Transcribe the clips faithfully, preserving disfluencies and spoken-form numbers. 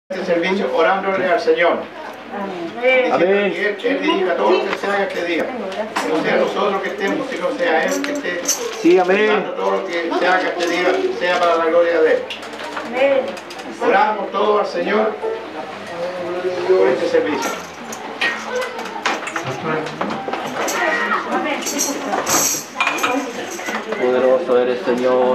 este servicio orándole al Señor. Amén. Amén. Y él, él dirija todo lo que se haga este día. Que no sea nosotros que estemos, sino sea Él que esté. Sí, amén. Todo lo que se haga este día sea para la gloria de Él. Amén. Oramos todos al Señor por este servicio. Poderoso eres, Señor.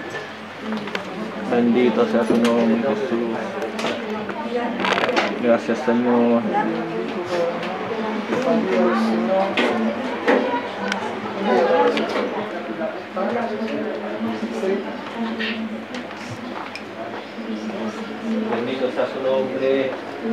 Bendito sea tu nombre, Jesús. Gracias, Señor. Bendito sea su nombre.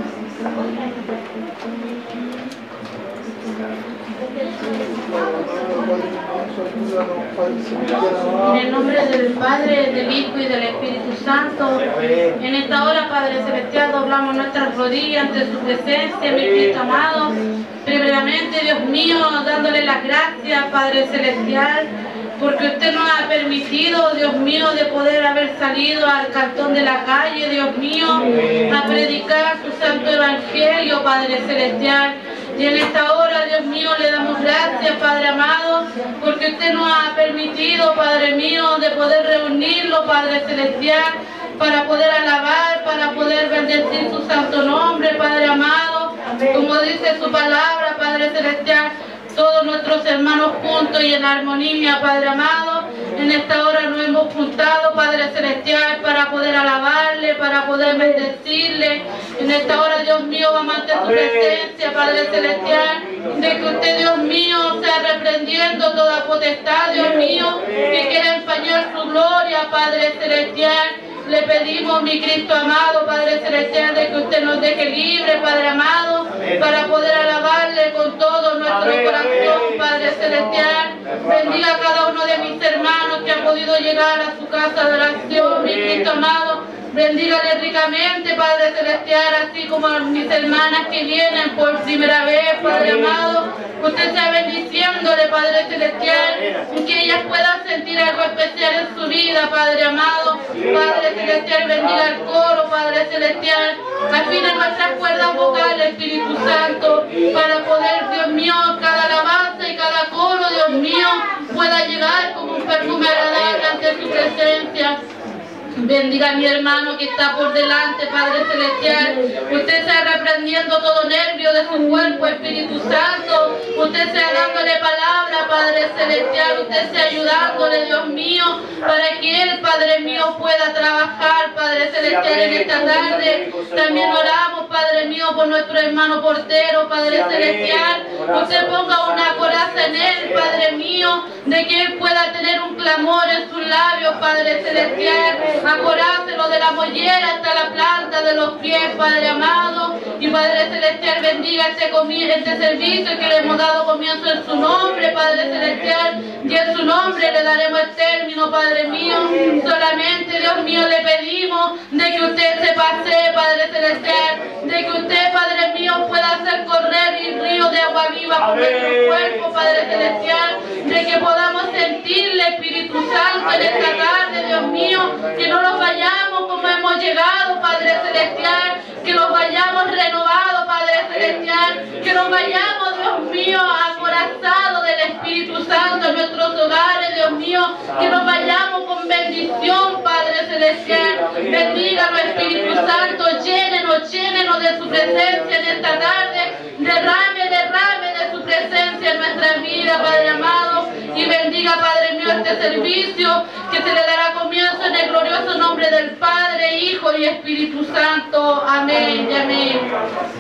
En el nombre del Padre, del Hijo y del Espíritu Santo, en esta hora, Padre Celestial, doblamos nuestras rodillas ante su presencia, mi Cristo amado. Primeramente, Dios mío, dándole las gracias, Padre Celestial, porque usted nos ha permitido, Dios mío, de poder haber salido al cantón de la calle, Dios mío, a predicar su santo evangelio, Padre Celestial. Y en esta hora, Dios mío, le damos gracias, Padre amado, porque usted nos ha permitido, Padre mío, de poder reunirlo, Padre Celestial, para poder alabar, para poder bendecir su santo nombre, Padre amado. Como dice su palabra, Padre Celestial, todos nuestros hermanos juntos y en armonía, Padre amado. En esta hora nos hemos juntado, Padre Celestial, para poder alabarle, para poder bendecirle. En esta hora, Dios mío, vamos ante su presencia, Padre Celestial, de que usted, Dios mío, sea reprendiendo toda potestad, Dios mío, que quiera empañar su gloria, Padre Celestial. Le pedimos, mi Cristo amado, Padre Celestial, de que usted nos deje libre, Padre amado, para poder alabarle con todo nuestro corazón, Padre Celestial. Bendiga a cada uno de mis hermanos que han podido llegar a su casa de oración, mi Cristo amado. Bendígale ricamente, Padre Celestial, así como a mis hermanas que vienen por primera vez, Padre amado. Usted sea bendiciéndole, Padre Celestial, y que ellas puedan sentir algo especial en su vida, Padre amado. Padre Celestial, bendiga el coro, Padre Celestial. Afine nuestras cuerdas vocales, Espíritu Santo, para poder, Dios mío, cada alabanza y cada coro, Dios mío, pueda llegar como un perfume agradable ante su presencia. Bendiga a mi hermano que está por delante, Padre Celestial. Usted sea reprendiendo todo nervio de su cuerpo, Espíritu Santo. Usted sea dándole palabra, Padre Celestial. Usted sea ayudándole, Dios mío, para que Él, Padre mío, pueda trabajar, Padre Celestial, en esta tarde. También oramos, Padre mío, por nuestro hermano portero, Padre Celestial. Usted ponga una coraza en Él, Padre mío, de que Él pueda tener un clamor en sus labios, Padre Celestial. Acorácelo de la mollera hasta la planta de los pies, Padre amado. Y Padre Celestial, bendiga este, este servicio que le hemos dado comienzo en su nombre, Padre Celestial. Y en su nombre le daremos el término, Padre mío. Solamente, Dios mío, le pedimos de que usted se pase, Padre Celestial. De que usted, Padre mío, pueda hacer correr el río de agua viva por nuestro cuerpo, Padre Celestial. De que podamos sentirle, Espíritu Santo, en esta tarde, Dios mío. Que no nos vayamos como hemos llegado, Padre Celestial, que nos vayamos renovados, Padre Celestial, que nos vayamos, Dios mío, acorazados del Espíritu Santo en nuestros hogares, Dios mío, que nos vayamos con bendición, Padre Celestial. Bendíganos, Espíritu Santo, llénenos, llénenos de su presencia en esta tarde, derrame, derrame de su presencia en nuestra vida, Padre amado, y bendiga, Padre mío, este servicio que se le dará comienzo en el glorioso nombre del Padre, Hijo y Espíritu Santo. Amén y amén.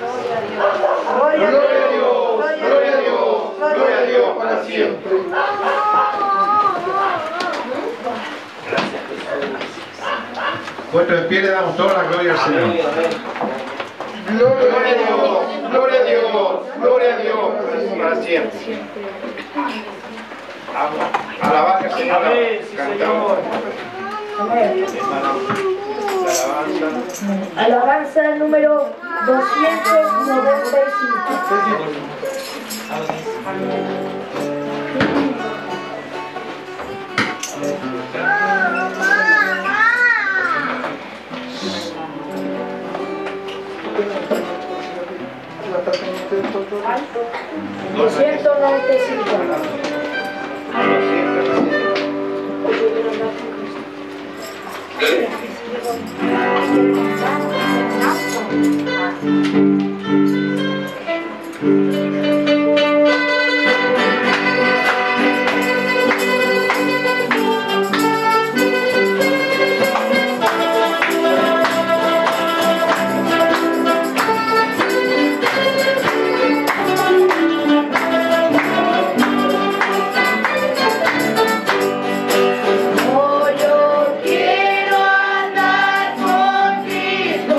Gloria a Dios, gloria a Dios, gloria a Dios para siempre. Puestos en pie le damos toda la gloria al Señor. Gloria a Dios, gloria a Dios, gloria a Dios para siempre. Alabar al Señor. Cantamos. Alabanza número doscientos noventa y cinco. doscientos noventa y cinco. Oh, yo quiero andar con Cristo.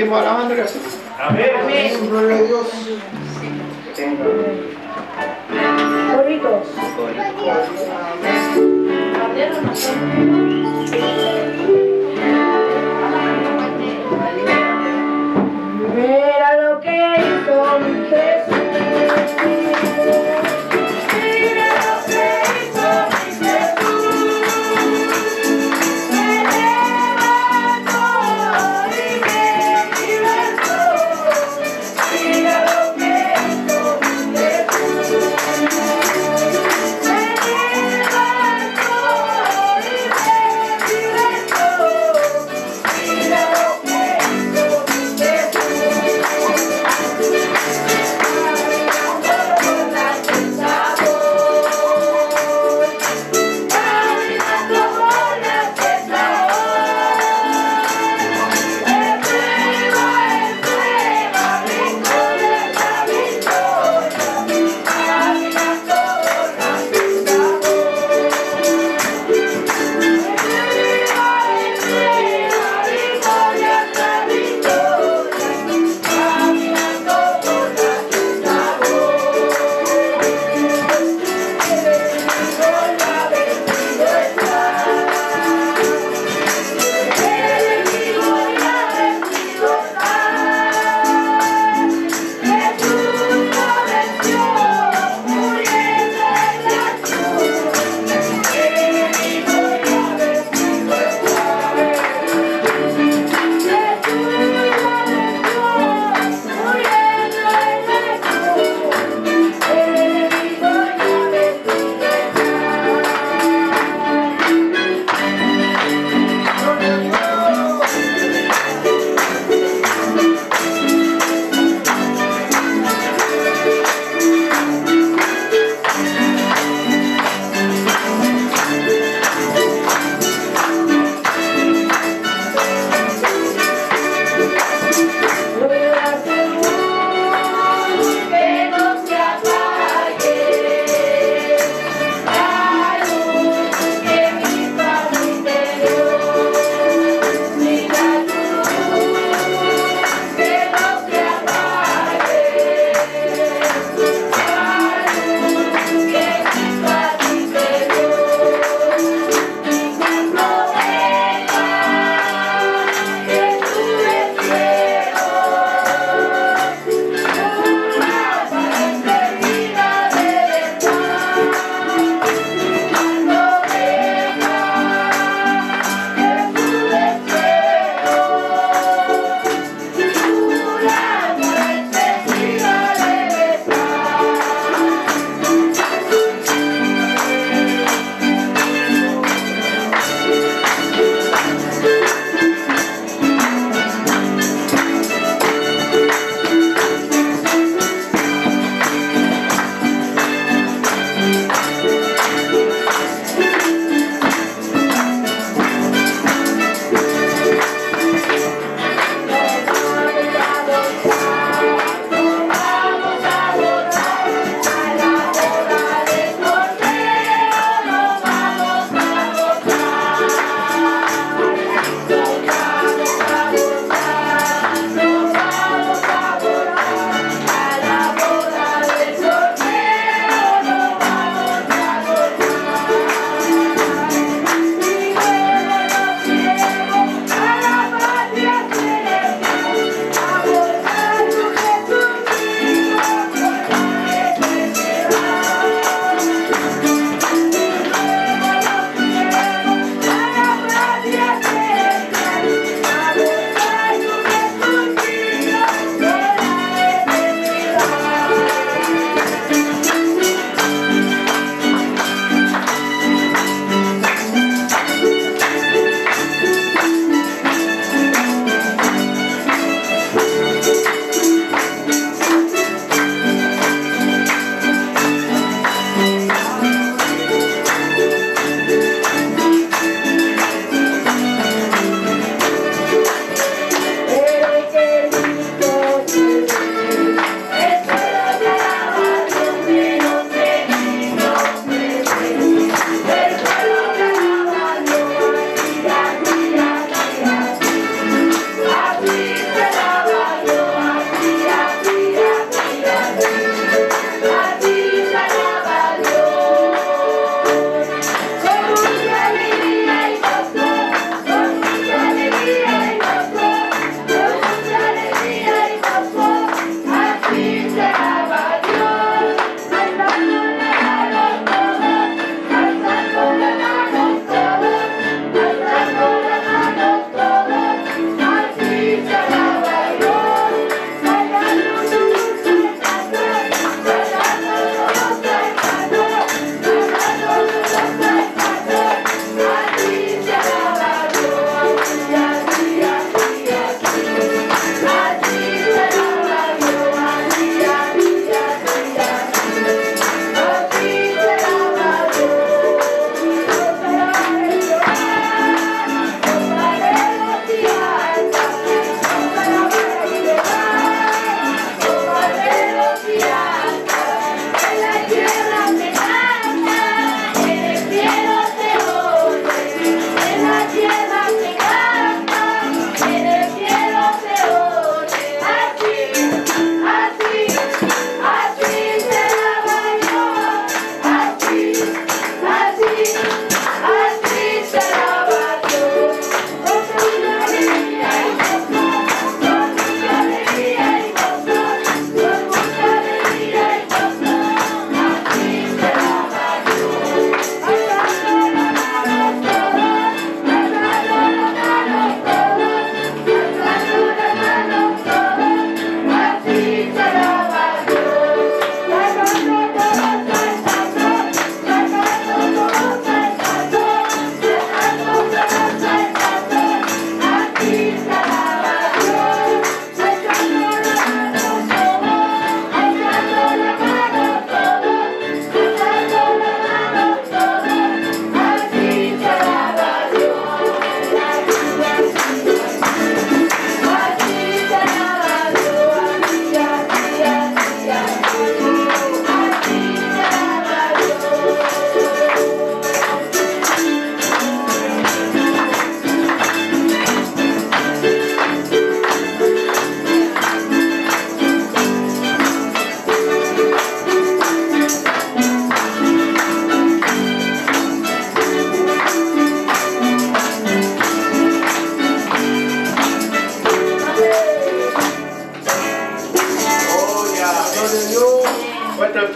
seguimos alabando. Amén. Gloria a Dios. Corritos. Mira lo que hizo mi Jesús. Thank you.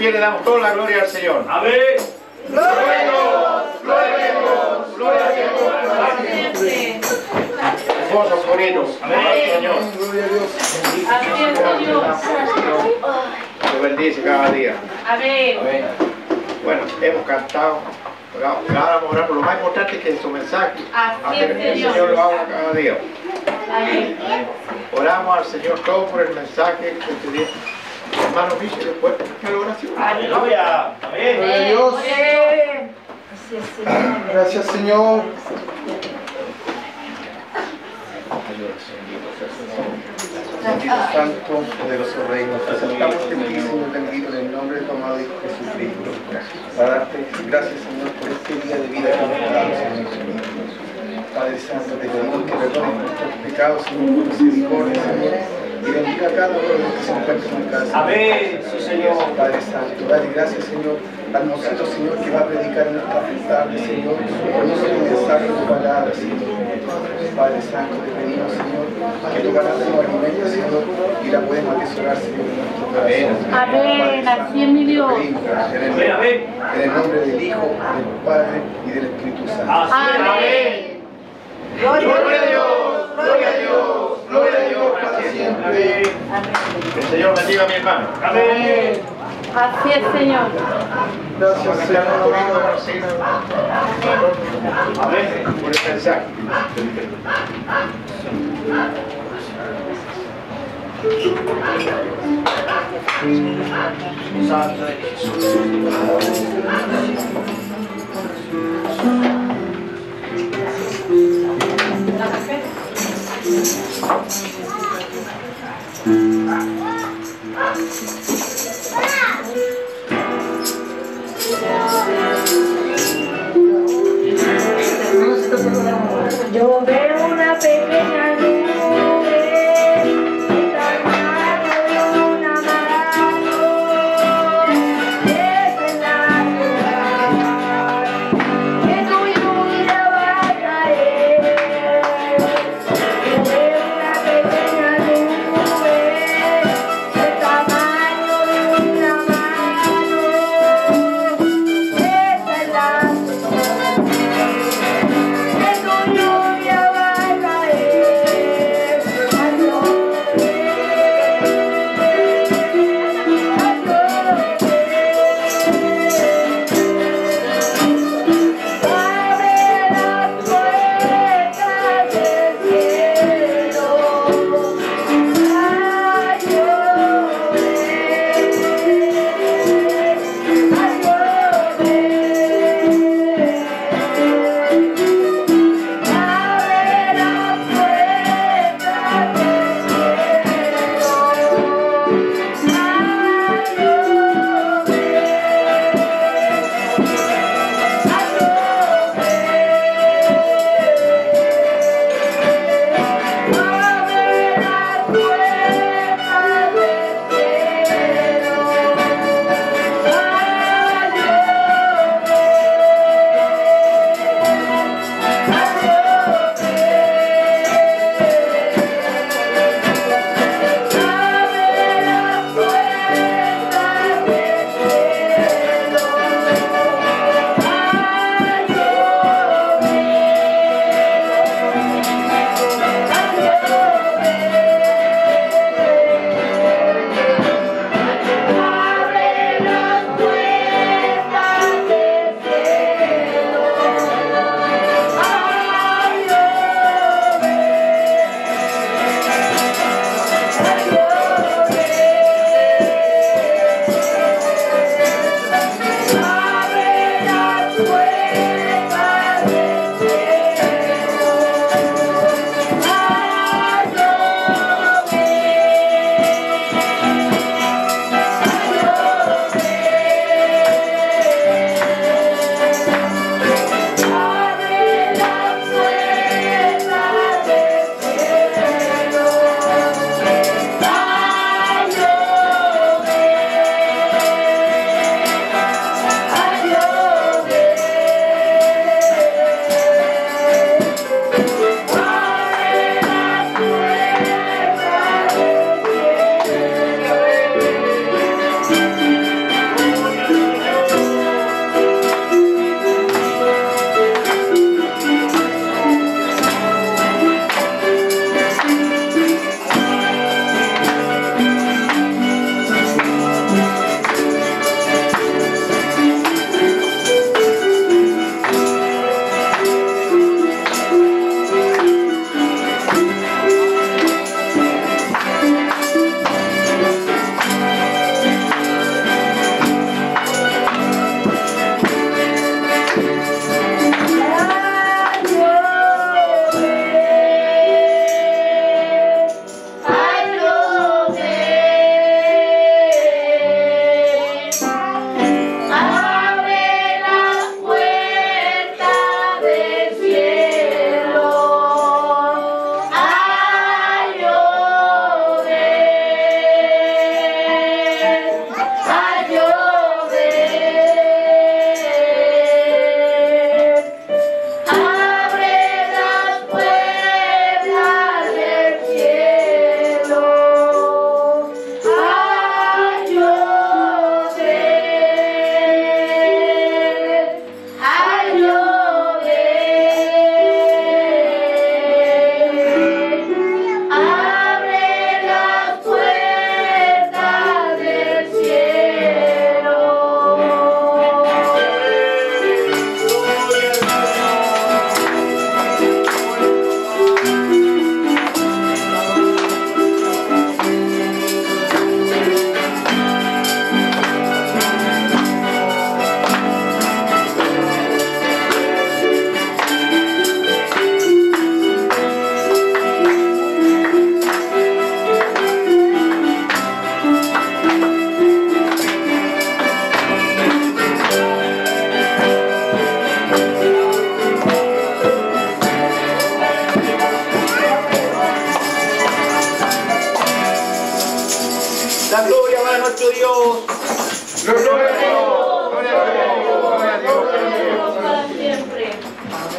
quien le damos toda la gloria al Señor. Amén. ¡Gloria a Dios! ¡Gloria a Dios! ¡Gloria a Dios! Siempre. Hermosos coritos. Amén, Señor. Así es, Dios. Te bendice cada día. Amén. Bueno, hemos cantado. Ahora vamos a orar por lo más importante que es su mensaje. Así Hacer es, que el Señor. Señor lo haga cada día. Amén. Oramos al Señor todo por el mensaje que te dio. Hermano Michel, después de la oración. Aleluya. Amén. Gloria a Dios. Gracias, Señor. Bendito Santo, poderoso Reino, te aceptamos en ti, Señor bendito, en el nombre de tu amado Hijo Jesucristo, para darte gracias, Señor, por este día de vida que nos has dado, Señor. Padre Santo, te pedimos que perdones nuestros pecados, Señor, por misericordia, Señor, y bendiga a cada uno de los que se encuentran en casa. Amén. Sí, Señor. Padre Santo, dale gracias, Señor, al mocito, Señor, que va a predicar en esta tarde, Señor, por no ser un mensaje de palabra, Señor. Padre Santo, te pedimos, Señor, que tu palabra nos alimente, Señor, y la podemos atesorar, Señor, en nuestro corazón. Amén. Así es, mi Dios. Pedimos, en el, Amén, amén. en el nombre del Hijo, del Padre y del Espíritu Santo. Amén. Gloria a Dios, gloria a Dios, gloria a Dios para siempre. El Señor bendiga a mi hermano. Amén. Así es, Señor. Gracias, Señor. Amén. Por el mensaje. Santo de Jesús. Yo veo una pequeña nube, tamaño de una mano, es en la ciudad, que tu lluvia va a caer. Yo veo una pequeña nube, del tamaño de una mano, es en la ciudad. Que tu lluvia va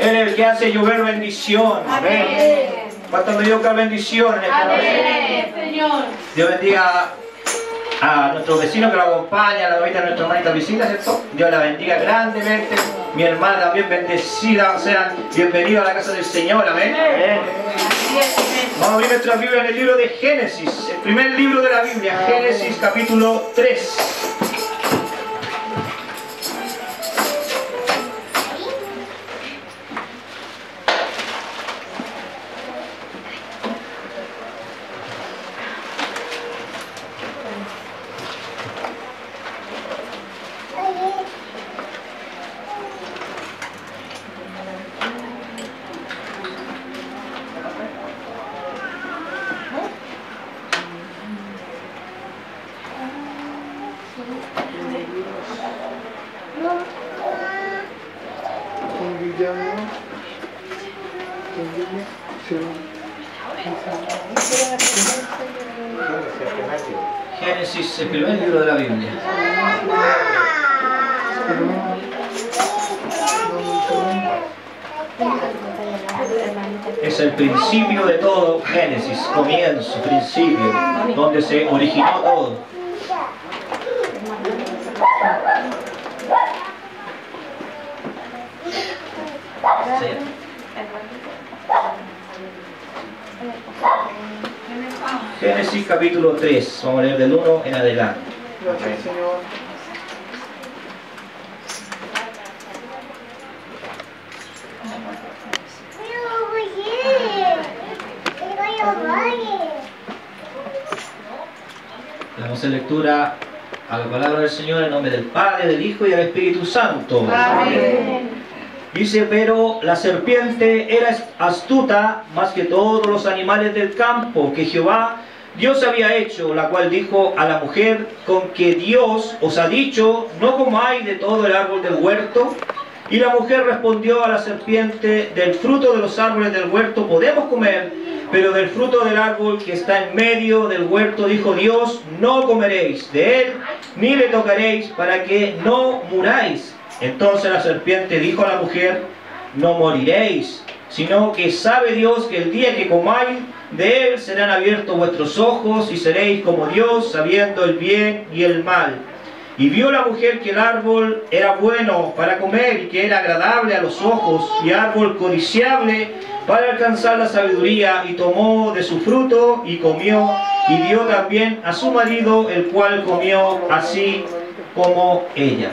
Él es el que hace llover bendición. Amén. ¿Cuántos me dio que bendición en esta noche? Amén, Señor. Dios bendiga a nuestro vecino que lo acompaña, a la mamita de nuestra hermanita visita, ¿cierto? Dios la bendiga grandemente. Mi hermana también bendecida, sean bienvenidos a la casa del Señor, amén. Amén. Vamos a abrir nuestra Biblia en el libro de Génesis, el primer libro de la Biblia, Génesis capítulo tres. Génesis, el primer libro de la Biblia. Es el principio de todo, Génesis, comienzo, principio, donde se originó todo. Sí. Génesis capítulo tres, vamos a leer del uno en adelante. Gracias, Señor. Damos en lectura a la palabra del Señor en nombre del Padre, del Hijo y del Espíritu Santo. Amén. Dice, pero la serpiente era astuta más que todos los animales del campo que Jehová Dios había hecho, la cual dijo a la mujer, con que Dios os ha dicho, no comáis de todo el árbol del huerto. Y la mujer respondió a la serpiente, del fruto de los árboles del huerto podemos comer, pero del fruto del árbol que está en medio del huerto, dijo Dios, no comeréis de él, ni le tocaréis, para que no muráis. Entonces la serpiente dijo a la mujer, no moriréis, sino que sabe Dios que el día que comáis de él serán abiertos vuestros ojos y seréis como Dios, sabiendo el bien y el mal. Y vio la mujer que el árbol era bueno para comer y que era agradable a los ojos y árbol codiciable para alcanzar la sabiduría, y tomó de su fruto y comió, y dio también a su marido, el cual comió así como ella.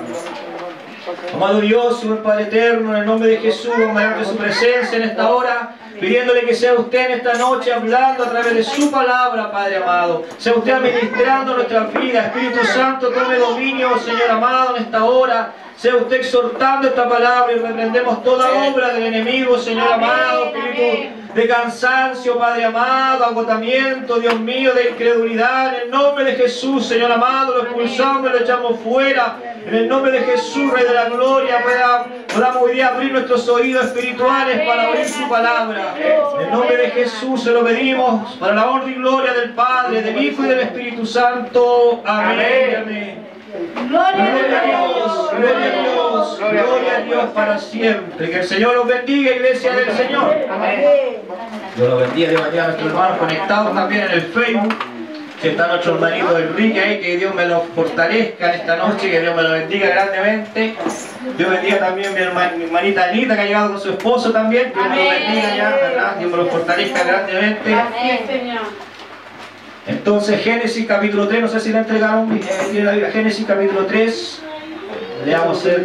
Amado Dios, Señor Padre eterno, en el nombre de Jesús, vamos de su presencia en esta hora, pidiéndole que sea usted en esta noche hablando a través de su palabra, Padre amado. Sea usted administrando nuestras vidas. Espíritu Santo, tome dominio, Señor amado, en esta hora. Sea usted exhortando esta palabra y reprendemos toda obra del enemigo, Señor amado. Espíritu de cansancio, Padre amado, agotamiento, Dios mío, de incredulidad. En el nombre de Jesús, Señor amado, lo expulsamos y lo echamos fuera. En el nombre de Jesús, Rey de la Gloria, podamos hoy día abrir nuestros oídos espirituales para oír su palabra. En el nombre de Jesús se lo pedimos, para la honra y gloria del Padre, del Hijo y del Espíritu Santo. Amén. Amén. Gloria a Dios, gloria a Dios, gloria a Dios para siempre. Que el Señor los bendiga, iglesia del Señor. Amén. Dios los bendiga, Dios bendiga a nuestros hermanos conectados también en el Facebook. Si está nuestro hermanito Enrique ahí, que Dios me lo fortalezca en esta noche, que Dios me lo bendiga grandemente. Dios bendiga también a mi, herman, mi hermanita Anita, que ha llegado con su esposo también. Dios me lo bendiga ya, ¿verdad? Dios me lo fortalezca grandemente. Amén, Señor. Entonces, Génesis capítulo tres, no sé si le entregaron, eh, tiene la Biblia, Génesis capítulo tres, leamos el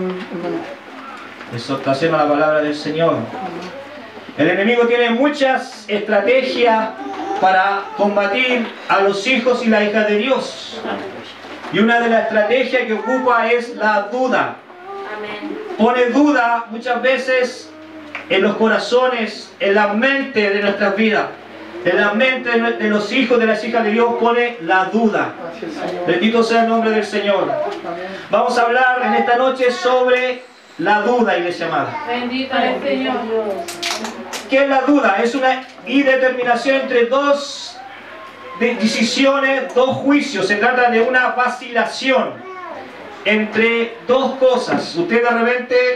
exhortación a la palabra del Señor. El enemigo tiene muchas estrategias para combatir a los hijos y las hijas de Dios. Y una de las estrategias que ocupa es la duda. Pone duda muchas veces en los corazones, en la mente de nuestras vidas. En la mente de los hijos, de las hijas de Dios, pone la duda. Bendito sea el nombre del Señor. Vamos a hablar en esta noche sobre la duda, iglesia amada. Bendito el Señor. ¿Qué es la duda? Es una indeterminación entre dos decisiones, dos juicios. Se trata de una vacilación entre dos cosas. Usted de repente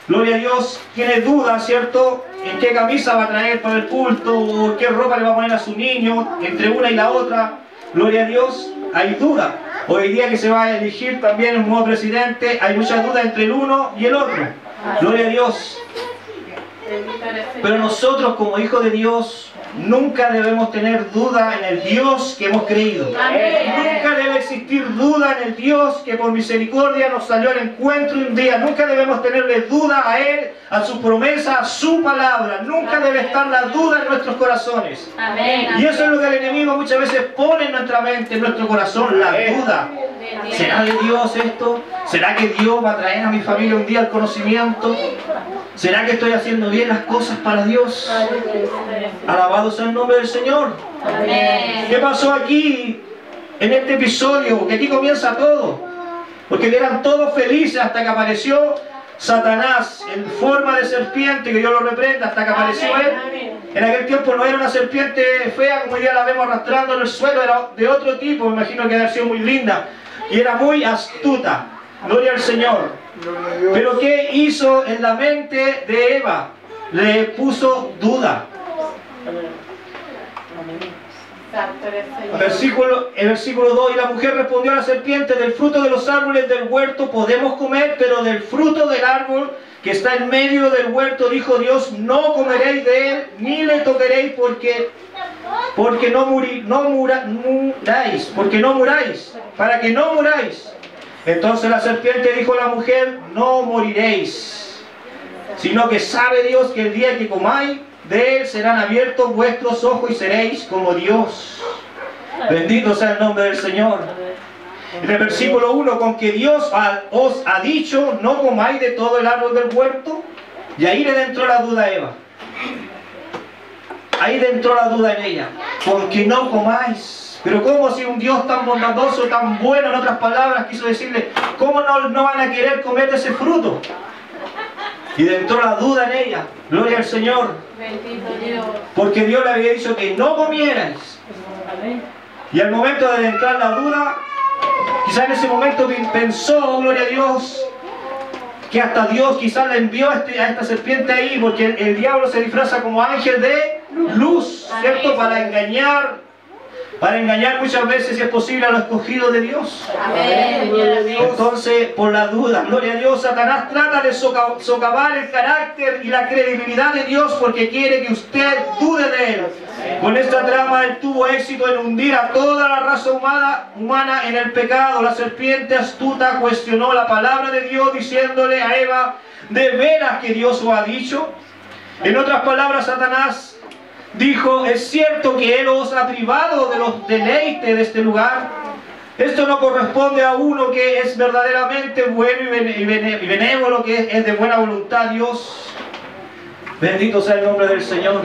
gloria a Dios, tiene dudas, ¿cierto? En qué camisa va a traer para el culto, o qué ropa le va a poner a su niño, entre una y la otra. Gloria a Dios, hay duda. Hoy día que se va a elegir también un nuevo presidente, hay mucha duda entre el uno y el otro. Gloria a Dios. Pero nosotros como hijos de Dios nunca debemos tener duda en el Dios que hemos creído. Nunca debe existir duda en el Dios que por misericordia nos salió al encuentro un día. Nunca debemos tenerle duda a Él, a su promesa, a su palabra. Nunca debe estar la duda en nuestros corazones. Y eso es lo que el enemigo muchas veces pone en nuestra mente, en nuestro corazón, la duda. ¿Será de Dios esto? ¿Será que Dios va a traer a mi familia un día al conocimiento? ¿Será que estoy haciendo bien las cosas para Dios? Alabado sea el nombre del Señor. Amén. ¿Qué pasó aquí, en este episodio? Que aquí comienza todo. Porque eran todos felices hasta que apareció Satanás en forma de serpiente, que Dios lo reprenda, hasta que apareció él. En aquel tiempo no era una serpiente fea como hoy día la vemos arrastrando en el suelo, era de otro tipo, me imagino que había sido muy linda. Y era muy astuta. Gloria al Señor. Pero ¿qué hizo en la mente de Eva? Le puso duda. Versículo, el versículo dos, y la mujer respondió a la serpiente: del fruto de los árboles del huerto podemos comer, pero del fruto del árbol que está en medio del huerto, dijo Dios, no comeréis de él, ni le tocaréis, porque, porque no, muri, no mura, muráis, porque no muráis, para que no muráis. Entonces la serpiente dijo a la mujer: no moriréis, sino que sabe Dios que el día que comáis de él serán abiertos vuestros ojos y seréis como Dios. Bendito sea el nombre del Señor. En el versículo uno, con que Dios os ha dicho, no comáis de todo el árbol del huerto. Y ahí le entró la duda a Eva. Ahí le entró la duda en ella. Con que no comáis. Pero ¿cómo si un Dios tan bondadoso, tan bueno, en otras palabras, quiso decirle, ¿cómo no, no van a querer comer de ese fruto? Y le entró la duda en ella. Gloria al Señor. Bendito Dios. Porque Dios le había dicho que no comierais. Y al momento de entrar la duda, quizás en ese momento pensó, gloria a Dios, que hasta Dios quizás le envió a, este, a esta serpiente ahí, porque el, el diablo se disfraza como ángel de luz, ¿cierto? Para engañar, para engañar muchas veces, si es posible, a los escogidos de Dios. Amén. Entonces, por la duda, gloria a Dios, Satanás trata de soca socavar el carácter y la credibilidad de Dios porque quiere que usted dude de Él. Con esta trama Él tuvo éxito en hundir a toda la raza humana, humana en el pecado. La serpiente astuta cuestionó la palabra de Dios diciéndole a Eva, ¿de veras que Dios lo ha dicho? En otras palabras, Satanás dijo, ¿es cierto que Él os ha privado de los deleites de este lugar? Esto no corresponde a uno que es verdaderamente bueno y benévolo, que es de buena voluntad, Dios. Bendito sea el nombre del Señor.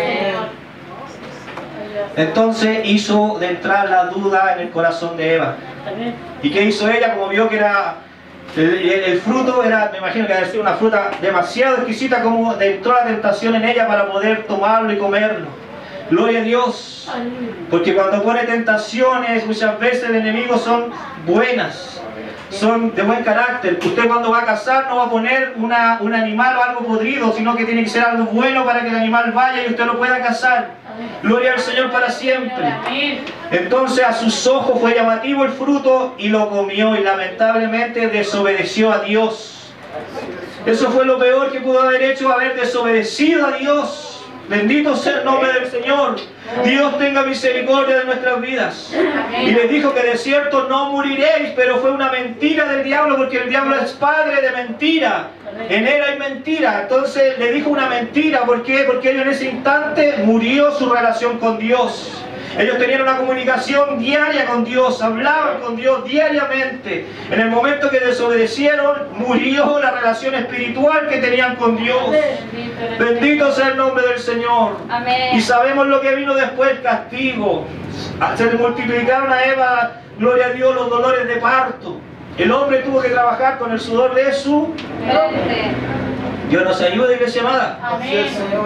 Entonces hizo de entrar la duda en el corazón de Eva. ¿Y qué hizo ella? Como vio que era el, el, el fruto, era, me imagino que había sido una fruta demasiado exquisita, como entró la tentación en ella para poder tomarlo y comerlo. Gloria a Dios. Porque cuando pone tentaciones, muchas veces el enemigo son buenas, son de buen carácter. Usted cuando va a cazar no va a poner una, un animal o algo podrido, sino que tiene que ser algo bueno para que el animal vaya y usted lo pueda cazar. Gloria al Señor para siempre. Entonces a sus ojos fue llamativo el fruto y lo comió, y lamentablemente desobedeció a Dios. Eso fue lo peor que pudo haber hecho, haber desobedecido a Dios. Bendito sea el nombre del Señor. Dios tenga misericordia de nuestras vidas. Y les dijo que de cierto no moriréis, pero fue una mentira del diablo, porque el diablo es padre de mentira. En él hay mentira. Entonces le dijo una mentira. ¿Por qué? Porque ellos en ese instante murió su relación con Dios. Ellos tenían una comunicación diaria con Dios, hablaban con Dios diariamente. En el momento que desobedecieron, murió la relación espiritual que tenían con Dios. Bendito sea el nombre del Señor. Amén. Y sabemos lo que vino después, el castigo. Se le multiplicaron a Eva, gloria a Dios, los dolores de parto. El hombre tuvo que trabajar con el sudor de su frente. Dios nos ayude, iglesia amada. Amén.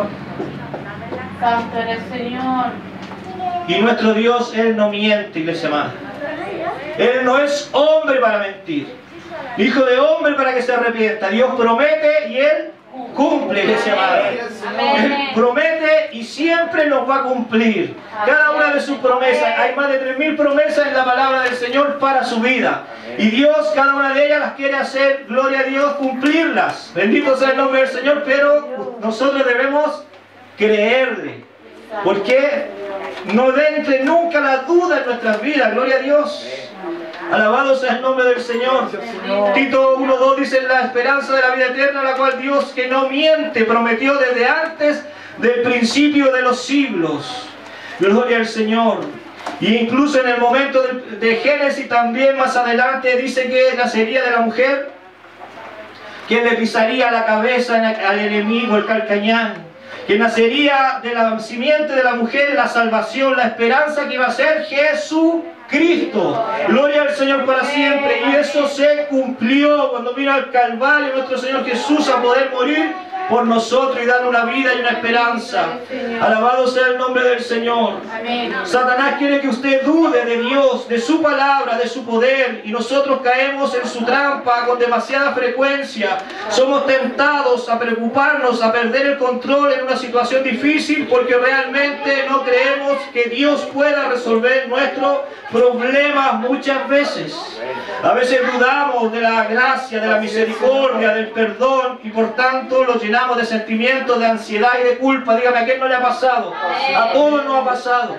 Santo eres Señor. Y nuestro Dios, Él no miente, iglesia amada. Él no es hombre para mentir. Hijo de hombre para que se arrepienta. Dios promete y Él cumple, iglesia amada. Él promete y siempre nos va a cumplir cada una de sus promesas. Hay más de tres mil promesas en la palabra del Señor para su vida. Y Dios, cada una de ellas las quiere hacer, gloria a Dios, cumplirlas. Bendito sea el nombre del Señor, pero nosotros debemos creerle. Porque no entre nunca la duda en nuestras vidas, gloria a Dios. Alabado sea el nombre del Señor. Tito uno dos dice: la esperanza de la vida eterna, la cual Dios, que no miente, prometió desde antes del principio de los siglos. Gloria al Señor. Y incluso en el momento de, de Génesis también más adelante dice que nacería de la mujer, que le pisaría la cabeza al enemigo, el calcañán. Que nacería de la simiente de la mujer la salvación, la esperanza que iba a ser Jesucristo. Gloria al Señor para siempre. Y eso se cumplió cuando vino al Calvario nuestro Señor Jesús a poder morir por nosotros y dar una vida y una esperanza. Alabado sea el nombre del Señor. Satanás quiere que usted dude de Dios, de su palabra, de su poder, y nosotros caemos en su trampa con demasiada frecuencia. Somos tentados a preocuparnos, a perder el control en una situación difícil porque realmente no creemos que Dios pueda resolver nuestros problemas muchas veces. A veces dudamos de la gracia, de la misericordia, del perdón, y por tanto lo llenamos de sentimientos de ansiedad y de culpa. Dígame, ¿a quién no le ha pasado? A todos nos ha pasado.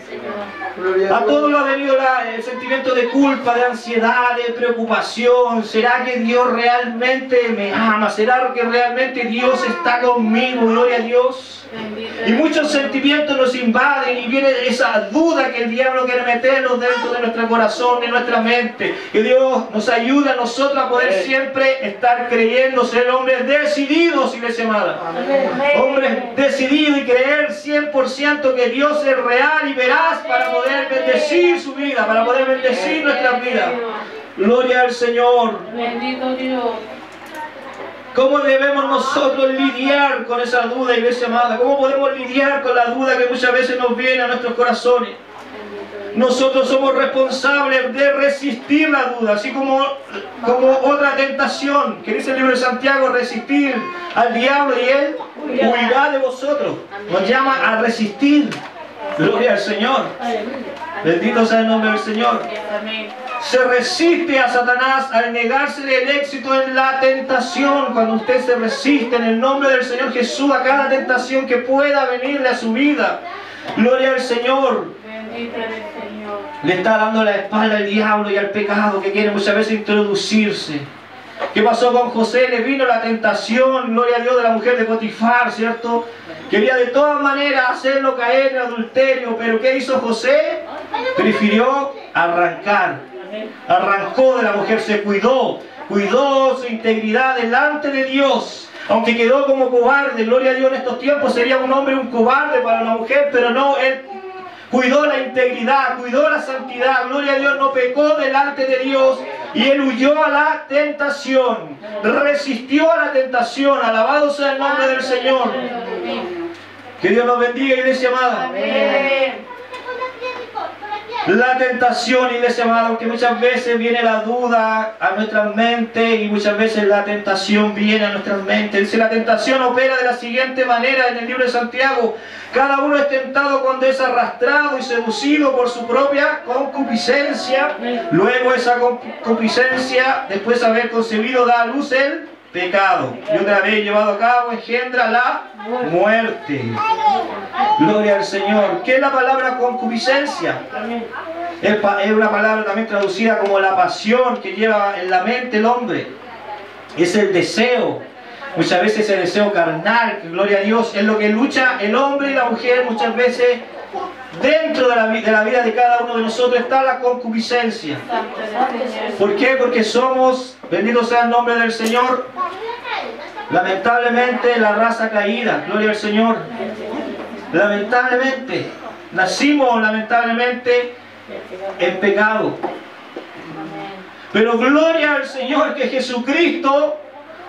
A todos nos ha venido la, el sentimiento de culpa, de ansiedad, de preocupación. ¿Será que Dios realmente me ama? ¿Será que realmente Dios está conmigo? Gloria a Dios. Y muchos sentimientos nos invaden y viene esa duda que el diablo quiere meternos dentro de nuestro corazón, de nuestra mente. Que Dios nos ayude a nosotros a poder siempre estar creyendo, ser hombres decididos, iglesia amada. Hombres decididos y creer cien por ciento que Dios es real y veraz para poder bendecir su vida, para poder bendecir nuestras vidas. Gloria al Señor. Bendito Dios. ¿Cómo debemos nosotros lidiar con esa duda, iglesia amada? ¿Cómo podemos lidiar con la duda que muchas veces nos viene a nuestros corazones? Nosotros somos responsables de resistir la duda, así como, como otra tentación, que dice el libro de Santiago: resistir al diablo y él huirá de vosotros. Nos llama a resistir. Gloria al Señor. Bendito sea el nombre del Señor. Se resiste a Satanás al negársele el éxito en la tentación. Cuando usted se resiste en el nombre del Señor Jesús a cada tentación que pueda venirle a su vida. Gloria al Señor. Le está dando la espalda al diablo y al pecado que quiere muchas veces introducirse. ¿Qué pasó con José? Le vino la tentación, gloria a Dios, de la mujer de Potifar, ¿cierto? Quería de todas maneras hacerlo caer en adulterio, pero ¿qué hizo José? Prefirió arrancar. Arrancó de la mujer, se cuidó, cuidó su integridad delante de Dios. Aunque quedó como cobarde, gloria a Dios, en estos tiempos sería un hombre un cobarde para una mujer, pero no, él cuidó la integridad, cuidó la santidad, gloria a Dios, no pecó delante de Dios y él huyó a la tentación, resistió a la tentación. Alabado sea el nombre del Señor. Que Dios nos bendiga, iglesia amada. Amén. La tentación, iglesia amada, porque muchas veces viene la duda a nuestras mentes y muchas veces la tentación viene a nuestras mentes. Dice: la tentación opera de la siguiente manera en el libro de Santiago: cada uno es tentado cuando es arrastrado y seducido por su propia concupiscencia. Luego esa concupiscencia, después de haber concebido, da a luz el pecado. Y otra vez llevado a cabo engendra la muerte. Gloria al Señor. ¿Qué es la palabra concupiscencia? Es una palabra también traducida como la pasión que lleva en la mente el hombre. Es el deseo. Muchas veces el deseo carnal, que gloria a Dios, es lo que lucha el hombre y la mujer. Muchas veces dentro de la, de la vida de cada uno de nosotros está la concupiscencia. ¿Por qué? Porque somos, bendito sea el nombre del Señor, lamentablemente la raza caída. Gloria al Señor. Lamentablemente nacimos lamentablemente en pecado, pero gloria al Señor que Jesucristo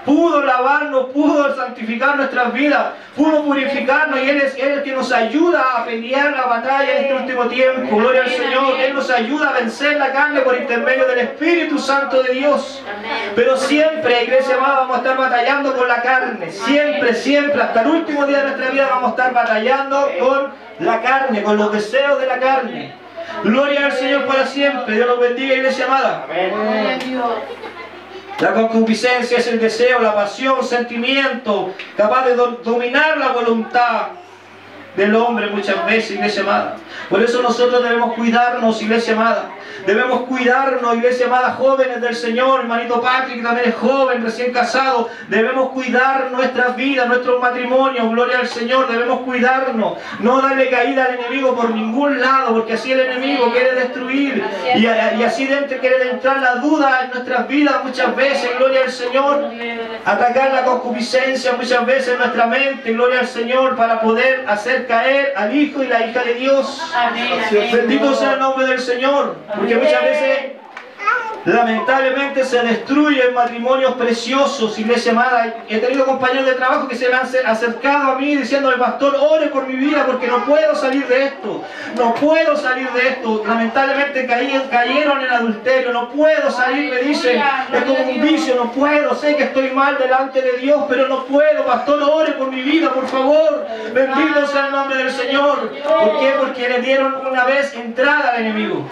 pudo lavarnos, pudo santificar nuestras vidas, pudo purificarnos, y Él es, Él es el que nos ayuda a pelear la batalla en este último tiempo. Gloria al Señor. Él nos ayuda a vencer la carne por intermedio del Espíritu Santo de Dios. Pero siempre, iglesia amada, vamos a estar batallando con la carne. Siempre, siempre, hasta el último día de nuestra vida vamos a estar batallando con la carne, con los deseos de la carne. Gloria al Señor para siempre. Dios los bendiga, iglesia amada. Gloria a Dios. La concupiscencia es el deseo, la pasión, sentimiento capaz de do dominar la voluntad del hombre muchas veces, iglesia amada. Por eso nosotros debemos cuidarnos, iglesia amada. Debemos cuidarnos, iglesia amada, jóvenes del Señor, hermanito Patrick, que también es joven, recién casado. Debemos cuidar nuestras vidas, nuestros matrimonios, gloria al Señor. Debemos cuidarnos, no darle caída al enemigo por ningún lado, porque así el enemigo quiere destruir. Y, y así dentro quiere entrar la duda en nuestras vidas muchas veces, gloria al Señor. Atacar la concupiscencia muchas veces en nuestra mente, gloria al Señor, para poder hacer caer al Hijo y la hija de Dios. Bendito sea el nombre del Señor, porque muchas veces lamentablemente se destruyen matrimonios preciosos, iglesia amada. He tenido compañeros de trabajo que se me han acercado a mí diciéndole: pastor, ore por mi vida porque no puedo salir de esto, no puedo salir de esto. Lamentablemente caí, cayeron en adulterio, no puedo salir, me dicen, es como un vicio, no puedo, sé que estoy mal delante de Dios, pero no puedo. Pastor, ore por mi vida, por favor. Bendito sea el nombre del Señor. ¿Por qué? Porque le dieron una vez entrada al enemigo.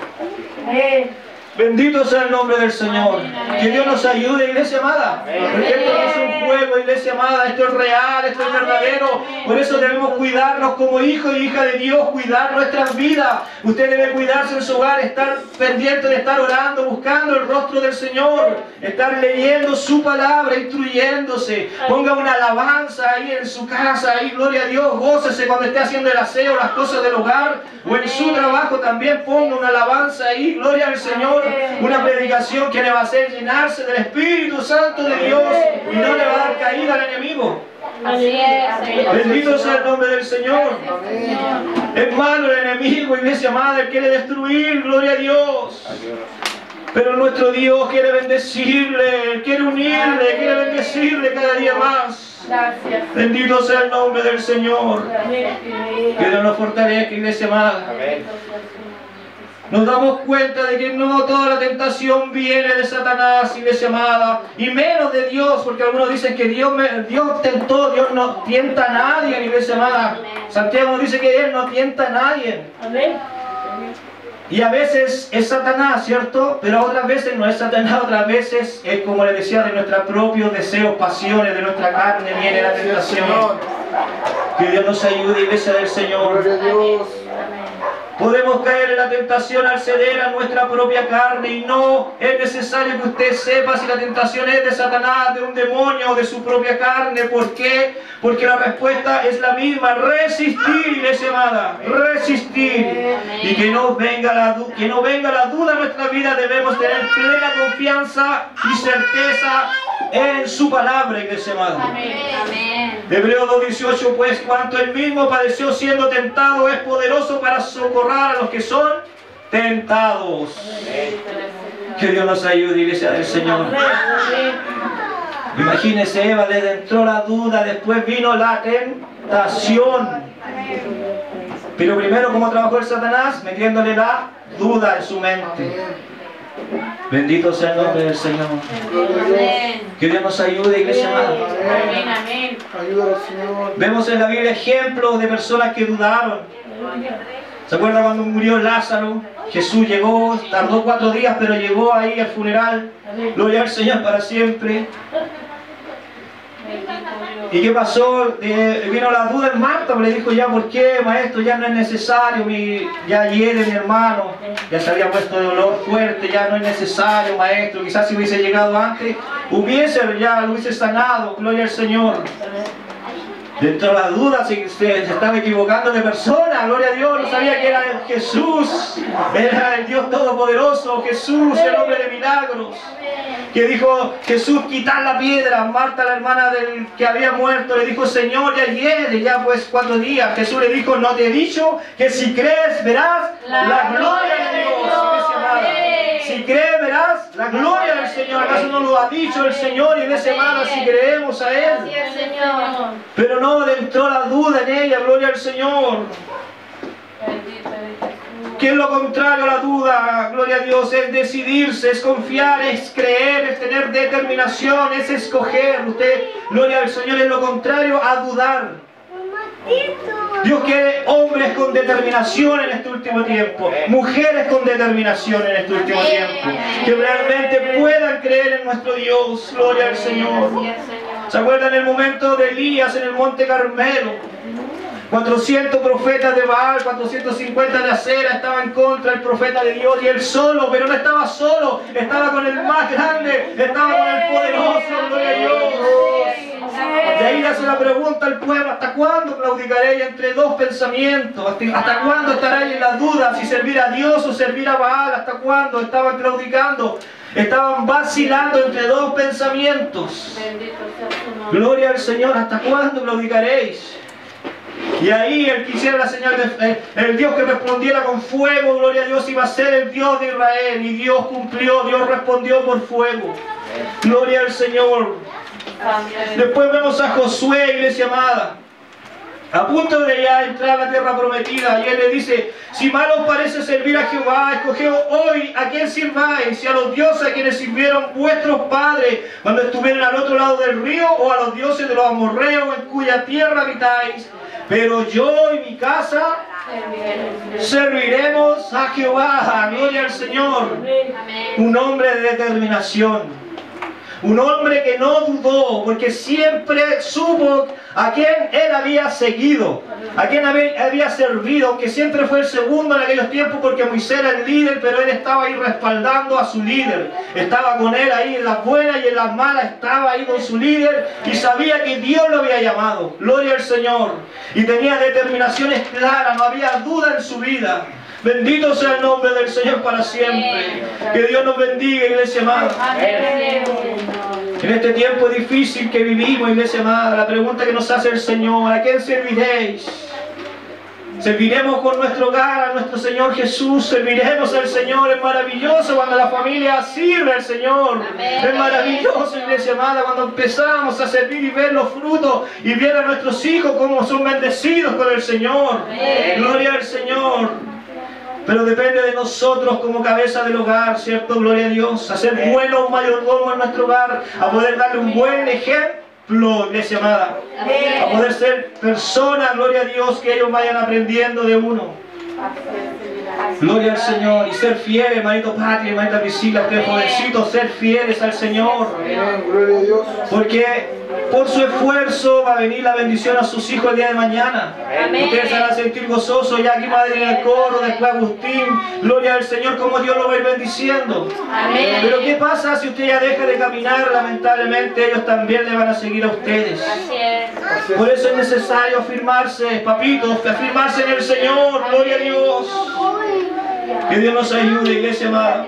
Bendito sea el nombre del Señor. Que Dios nos ayude, iglesia amada. Porque esto no es un juego, iglesia amada. Esto es real, esto es verdadero. Por eso debemos cuidarnos como hijos y hijas de Dios. Cuidar nuestras vidas. Usted debe cuidarse en su hogar. Estar pendiente de estar orando, buscando el rostro del Señor. Estar leyendo su palabra, instruyéndose. Ponga una alabanza ahí en su casa. Ahí, gloria a Dios. Gócese cuando esté haciendo el aseo, las cosas del hogar. O en su trabajo también ponga una alabanza ahí. Gloria al Señor. Una predicación que le va a hacer llenarse del Espíritu Santo de Dios y no le va a dar caída al enemigo. Bendito sea el nombre del Señor. Es malo el enemigo, iglesia amada, él quiere destruir, gloria a Dios. Pero nuestro Dios quiere bendecirle, Él quiere unirle, quiere bendecirle cada día más. Bendito sea el nombre del Señor. Que Dios nos fortalezca, iglesia amada. Nos damos cuenta de que no toda la tentación viene de Satanás, iglesia amada, y menos de Dios, porque algunos dicen que Dios, me, Dios tentó, Dios no tienta a nadie, iglesia amada. Santiago nos dice que Él no tienta a nadie. Y a veces es Satanás, ¿cierto? Pero otras veces no es Satanás, otras veces es, como les decía, de nuestros propios deseos, pasiones, de nuestra carne viene la tentación. Que Dios nos ayude, iglesia del Señor. Gloria a Dios. Podemos caer en la tentación al ceder a nuestra propia carne, y no es necesario que usted sepa si la tentación es de Satanás, de un demonio o de su propia carne. ¿Por qué? Porque la respuesta es la misma: resistir, iglesia amada, resistir. Y que no venga la, que no venga la duda en nuestra vida. Debemos tener plena confianza y certeza en su palabra, iglesia amada. Amén. Hebreos dos dieciocho, pues cuanto él mismo padeció siendo tentado, es poderoso para socorrer a los que son tentados. Que Dios nos ayude, iglesia del Señor. Imagínese, Eva, le entró la duda, después vino la tentación. Pero primero, ¿cómo trabajó el Satanás? Metiéndole la duda en su mente. Bendito sea el nombre del Señor. Que Dios nos ayude, iglesia amada. Ayúdanos, Señor. Vemos en la Biblia ejemplos de personas que dudaron. ¿Se acuerda cuando murió Lázaro? Jesús llegó, tardó cuatro días, pero llegó ahí al funeral. Gloria al Señor para siempre. ¿Y qué pasó? Eh, vino la duda en Marta, le dijo: ya, ¿por qué, maestro? Ya no es necesario, mi, ya hiere mi hermano, ya se había puesto de dolor fuerte, ya no es necesario, maestro. Quizás si hubiese llegado antes, hubiese, ya lo hubiese sanado, gloria al Señor. Dentro de la duda se, se, se estaba equivocando de persona, gloria a Dios, no sabía que era Jesús, era el Dios Todopoderoso, Jesús, el hombre de milagros. Que dijo Jesús: quitar la piedra. Marta, la hermana del que había muerto, le dijo: Señor, ya hiere, ya pues cuatro días. Jesús le dijo: no te he dicho que si crees verás la, la gloria de Dios. Dios. Si crees verás la gloria del Señor. ¿Acaso no lo ha dicho el Señor? Y iglesia amada, si creemos a Él. Pero no entró la duda en ella, gloria al Señor. Que es lo contrario a la duda, gloria a Dios, es decidirse, es confiar, es creer, es tener determinación, es escoger. Usted, gloria al Señor, es lo contrario a dudar. Dios quiere hombres con determinación en este último tiempo, mujeres con determinación en este último tiempo, que realmente puedan creer en nuestro Dios, gloria al Señor. ¿Se acuerdan el momento de Elías en el Monte Carmelo? cuatrocientos profetas de Baal, cuatrocientos cincuenta de Acera estaban contra el profeta de Dios, y él solo, pero no estaba solo, estaba con el más grande, estaba con el poderoso, gloria a Dios. De ahí le hace la pregunta al pueblo: ¿hasta cuándo claudicaréis entre dos pensamientos? ¿Hasta cuándo estaréis en la duda si servir a Dios o servir a Baal? ¿Hasta cuándo? Estaban claudicando, estaban vacilando entre dos pensamientos. Gloria al Señor. ¿Hasta cuándo claudicaréis? Y ahí el que hiciera la señal de eh, el Dios que respondiera con fuego, gloria a Dios, iba a ser el Dios de Israel. Y Dios cumplió, Dios respondió por fuego. Gloria al Señor. Después vemos a Josué, iglesia amada, a punto de ya entrar a la tierra prometida, y él le dice: si mal os parece servir a Jehová, escogeos hoy a quién sirváis, si a los dioses a quienes sirvieron vuestros padres cuando estuvieron al otro lado del río, o a los dioses de los amorreos en cuya tierra habitáis. Pero yo y mi casa serviremos a Jehová. Gloria al Señor. Un hombre de determinación. Un hombre que no dudó, porque siempre supo a quién él había seguido, a quién había servido, aunque siempre fue el segundo en aquellos tiempos, porque Moisés era el líder, pero él estaba ahí respaldando a su líder. Estaba con él ahí en las buenas y en las malas, estaba ahí con su líder y sabía que Dios lo había llamado. Gloria al Señor. Y tenía determinaciones claras, no había duda en su vida. Bendito sea el nombre del Señor para siempre. Que Dios nos bendiga, iglesia amada. En este tiempo difícil que vivimos, iglesia amada, la pregunta que nos hace el Señor: ¿a quién serviréis? Serviremos con nuestro hogar a nuestro Señor Jesús, serviremos al Señor. Es maravilloso cuando la familia sirve al Señor. Es maravilloso, iglesia amada, cuando empezamos a servir y ver los frutos y ver a nuestros hijos como son bendecidos con el Señor. Gloria al Señor. Pero depende de nosotros como cabeza del hogar, ¿cierto? Gloria a Dios. A ser buenos mayordomos en nuestro hogar, a poder darle un buen ejemplo, iglesia amada. A poder ser personas, gloria a Dios, que ellos vayan aprendiendo de uno. Gloria al Señor. Y ser fieles, hermanito Patria, hermanita Priscila, ustedes jovencitos, ser fieles al Señor. Gloria a Dios. Porque por su esfuerzo va a venir la bendición a sus hijos el día de mañana. Amén. Ustedes se van a sentir gozosos, ya aquí madre en el coro, después Agustín. Gloria al Señor, como Dios lo va a ir bendiciendo. Amén. Pero ¿qué pasa si usted ya deja de caminar? Lamentablemente ellos también le van a seguir a ustedes. Así es. Por eso es necesario afirmarse, papitos, afirmarse en el Señor. Gloria a Dios. Que Dios nos ayude, iglesia amada.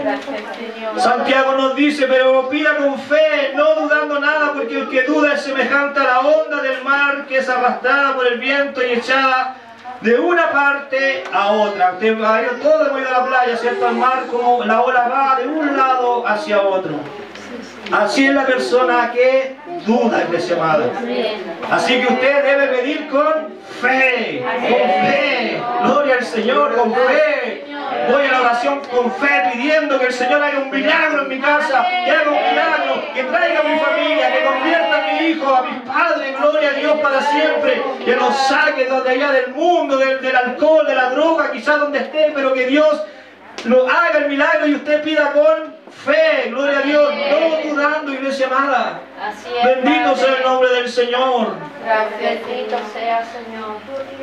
Santiago nos dice: pero pida con fe, no dudando nada, porque el que duda es semejante a la onda del mar, que es arrastrada por el viento y echada de una parte a otra. Usted va a ir todo el medio de la playa, ¿cierto? Al mar, como la ola va de un lado hacia otro. Así es la persona que duda, iglesia amada. Así que usted debe pedir con fe, con fe. Gloria al Señor, con fe. Voy a la oración con fe, pidiendo que el Señor haga un milagro en mi casa, que haga un milagro, que traiga a mi familia, que convierta a mi hijo, a mis padres, gloria a Dios para siempre, que nos saque de allá del mundo, del, del alcohol, de la droga, quizás donde esté, pero que Dios lo haga el milagro y usted pida con fe, gloria a Dios, no dudando, iglesia amada. Así es, bendito Padre. sea el nombre del Señor. Bendito sea, Señor.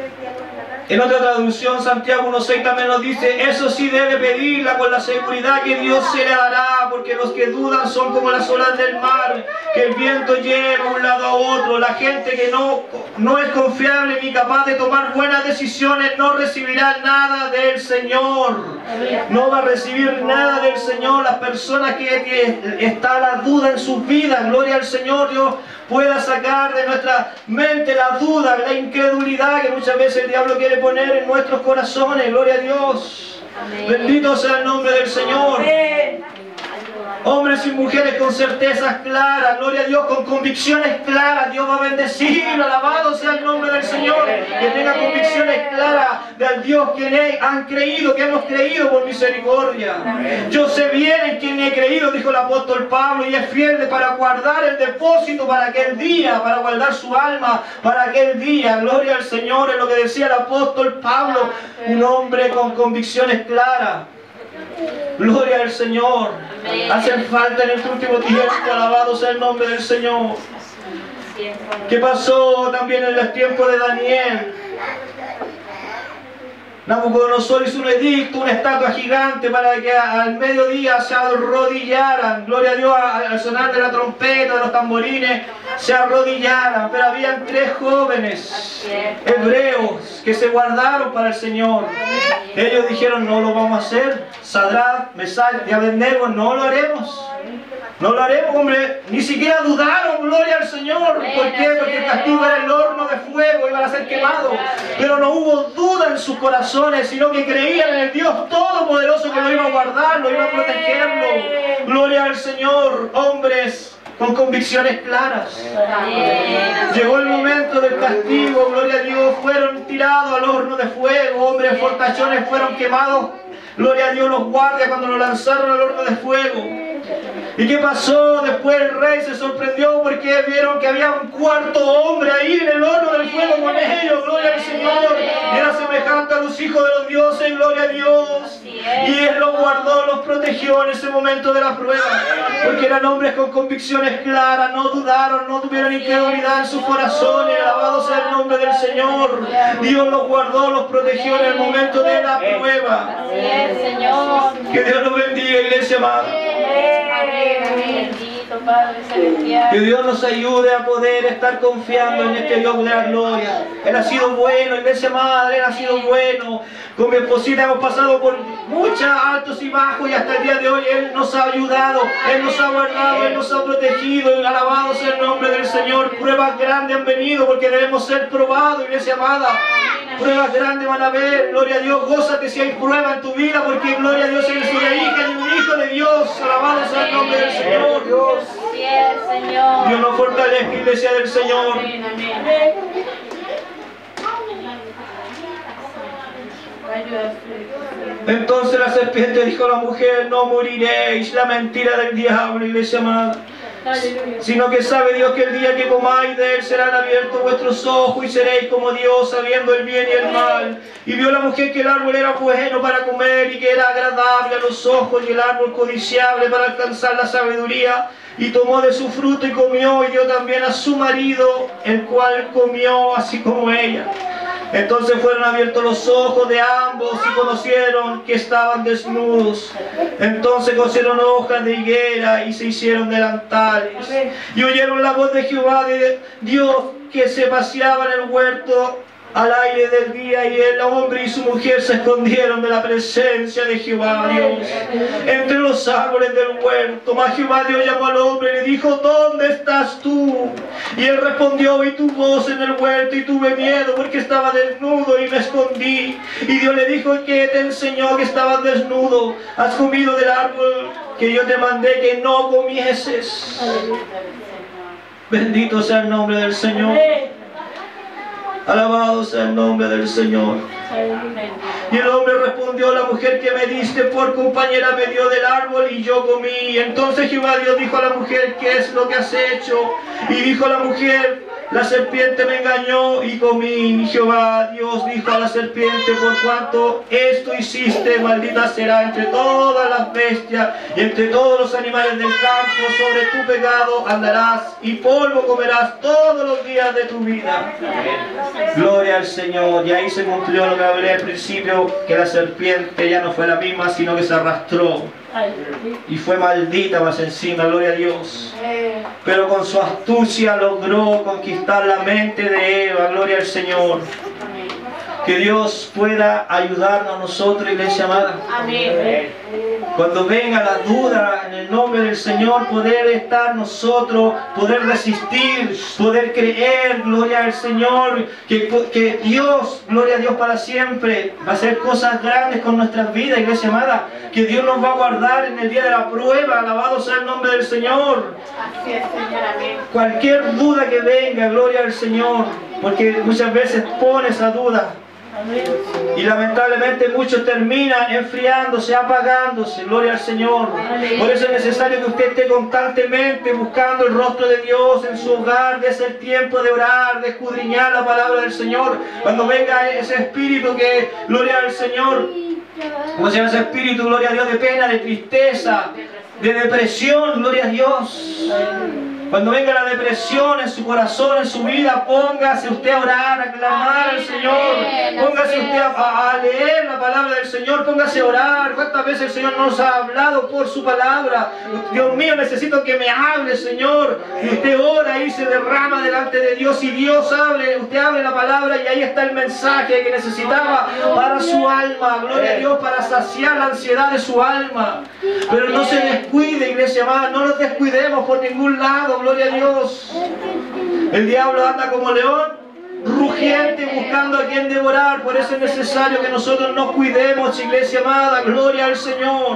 En otra traducción, Santiago uno seis también nos dice: eso sí debe pedirla con la seguridad que Dios se le dará, porque los que dudan son como las olas del mar, que el viento lleva de un lado a otro. La gente que no, no es confiable ni capaz de tomar buenas decisiones no recibirá nada del Señor. No va a recibir nada del Señor. Las personas que, que está la duda en sus vidas, gloria al Señor, Dios pueda sacar de nuestra mente la duda, la incredulidad que muchas veces el diablo quiere poner en nuestros corazones, gloria a Dios. Bendito sea el nombre del Señor. Hombres y mujeres con certezas claras, gloria a Dios, con convicciones claras, Dios va a bendecir, alabado sea el nombre del Señor, que tenga convicciones claras del Dios que han creído, que hemos creído por misericordia. Yo sé bien en quien he creído, dijo el apóstol Pablo, y es fiel para guardar el depósito para aquel día, para guardar su alma para aquel día. Gloria al Señor, es lo que decía el apóstol Pablo, un hombre con convicciones claras. Gloria al Señor. Hacen falta en este último tiempo, alabado sea el nombre del Señor. ¿Qué pasó también en el tiempo de Daniel? Nabucodonosor hizo un edicto, una estatua gigante para que al mediodía se arrodillaran, gloria a Dios, al sonar de la trompeta, de los tamborines, se arrodillaran. Pero habían tres jóvenes hebreos que se guardaron para el Señor. Ellos dijeron, no lo vamos a hacer. Sadrach, Mesach y Abednego, no lo haremos. No lo haremos, hombre. Ni siquiera dudaron, gloria al Señor. ¿Por qué? Porque el castigo era el horno de fuego, iban a ser quemados. Pero no hubo duda en sus corazones, sino que creían en el Dios Todopoderoso que lo iba a guardar, lo iba a protegerlo. Gloria al Señor, hombres con convicciones claras. Llegó el momento del castigo, gloria a Dios, fueron tirados al horno de fuego, hombres fortachones fueron quemados. Gloria a Dios, los guardias cuando lo lanzaron al horno de fuego. ¿Y qué pasó? Después el rey se sorprendió porque vieron que había un cuarto hombre ahí en el horno del fuego con ellos. Gloria al Señor. Y era semejante a los hijos de los dioses. Gloria a Dios. Y Él los guardó, los protegió en ese momento de la prueba. Porque eran hombres con convicciones claras. No dudaron, no tuvieron incredulidad en sus corazones. Alabado sea el nombre del Señor. Dios los guardó, los protegió en el momento de la prueba. Que Dios los bendiga, iglesia amada. Que Dios nos ayude a poder estar confiando en este Dios de la gloria. Él ha sido bueno, iglesia amada, Él ha sido bueno. Con mi esposita hemos pasado por muchos altos y bajos y hasta el día de hoy Él nos ha ayudado, Él nos ha guardado, Él nos ha protegido. Y alabado sea el nombre del Señor. Pruebas grandes han venido porque debemos ser probados, iglesia amada. Pruebas grandes van a haber, gloria a Dios. Gózate si hay prueba en tu vida, porque gloria a Dios eres una hija y un hijo de Dios. Alabado sea el nombre del Señor. Dios, Dios nos fortalezca, iglesia del Señor. Entonces la serpiente dijo a la mujer, no moriréis. La mentira del diablo, iglesia amada. Sino que sabe Dios que el día que comáis de él serán abiertos vuestros ojos y seréis como Dios, sabiendo el bien y el mal. Y vio la mujer que el árbol era bueno para comer y que era agradable a los ojos y el árbol codiciable para alcanzar la sabiduría. Y tomó de su fruto y comió, y dio también a su marido, el cual comió así como ella. Entonces fueron abiertos los ojos de ambos y conocieron que estaban desnudos. Entonces cosieron hojas de higuera y se hicieron delantales. Y oyeron la voz de Jehová de Dios que se paseaba en el huerto al aire del día, y el hombre y su mujer se escondieron de la presencia de Jehová Dios entre los árboles del huerto. Mas Jehová Dios llamó al hombre y le dijo, ¿dónde estás tú? Y él respondió, oí tu voz en el huerto y tuve miedo porque estaba desnudo y me escondí. Y Dios le dijo, ¿qué te enseñó que estabas desnudo? ¿Has comido del árbol que yo te mandé que no comieses? Bendito sea el nombre del Señor. Alabado sea el nombre del Señor. Y el hombre respondió, la mujer que me diste por compañera me dio del árbol y yo comí. Entonces Jehová Dios dijo a la mujer, ¿qué es lo que has hecho? Y dijo la mujer, la serpiente me engañó y comí. Y Jehová Dios dijo a la serpiente, por cuanto esto hiciste, maldita será entre todas las bestias y entre todos los animales del campo. Sobre tu pecado andarás y polvo comerás todos los días de tu vida. Gloria al Señor. Y ahí se cumplió lo que hablé al principio, que la serpiente ya no fue la misma, sino que se arrastró y fue maldita más encima, gloria a Dios. Pero con su astucia logró conquistar la mente de Eva, gloria al Señor. Que Dios pueda ayudarnos a nosotros, iglesia amada. Amén. Cuando venga la duda, en el nombre del Señor, poder estar nosotros, poder resistir, poder creer, gloria al Señor, que, que Dios, gloria a Dios para siempre, va a hacer cosas grandes con nuestras vidas, iglesia amada, que Dios nos va a guardar en el día de la prueba, alabado sea el nombre del Señor. Así es, Señor, amén. Cualquier duda que venga, gloria al Señor, porque muchas veces pone esa duda. Y lamentablemente muchos terminan enfriándose, apagándose, gloria al Señor. Por eso es necesario que usted esté constantemente buscando el rostro de Dios en su hogar, de el tiempo de orar, de escudriñar la palabra del Señor. Cuando venga ese espíritu que, gloria al Señor, ¿cómo se llama ese espíritu? Gloria a Dios, de pena, de tristeza, de depresión, gloria a Dios. Cuando venga la depresión en su corazón, en su vida, póngase usted a orar, a clamar al Señor. Póngase usted a, a leer la palabra del Señor, póngase a orar. ¿Cuántas veces el Señor nos ha hablado por su palabra? Dios mío, necesito que me hable, Señor. Y usted ora y se derrama delante de Dios. Y Dios abre, usted abre la palabra y ahí está el mensaje que necesitaba para su alma. Gloria a Dios, para saciar la ansiedad de su alma. Pero no se descuide, iglesia amada, no nos descuidemos por ningún lado. Gloria a Dios. El diablo anda como león rugiente buscando a quien devorar. Por eso es necesario que nosotros nos cuidemos, iglesia amada. Gloria al Señor.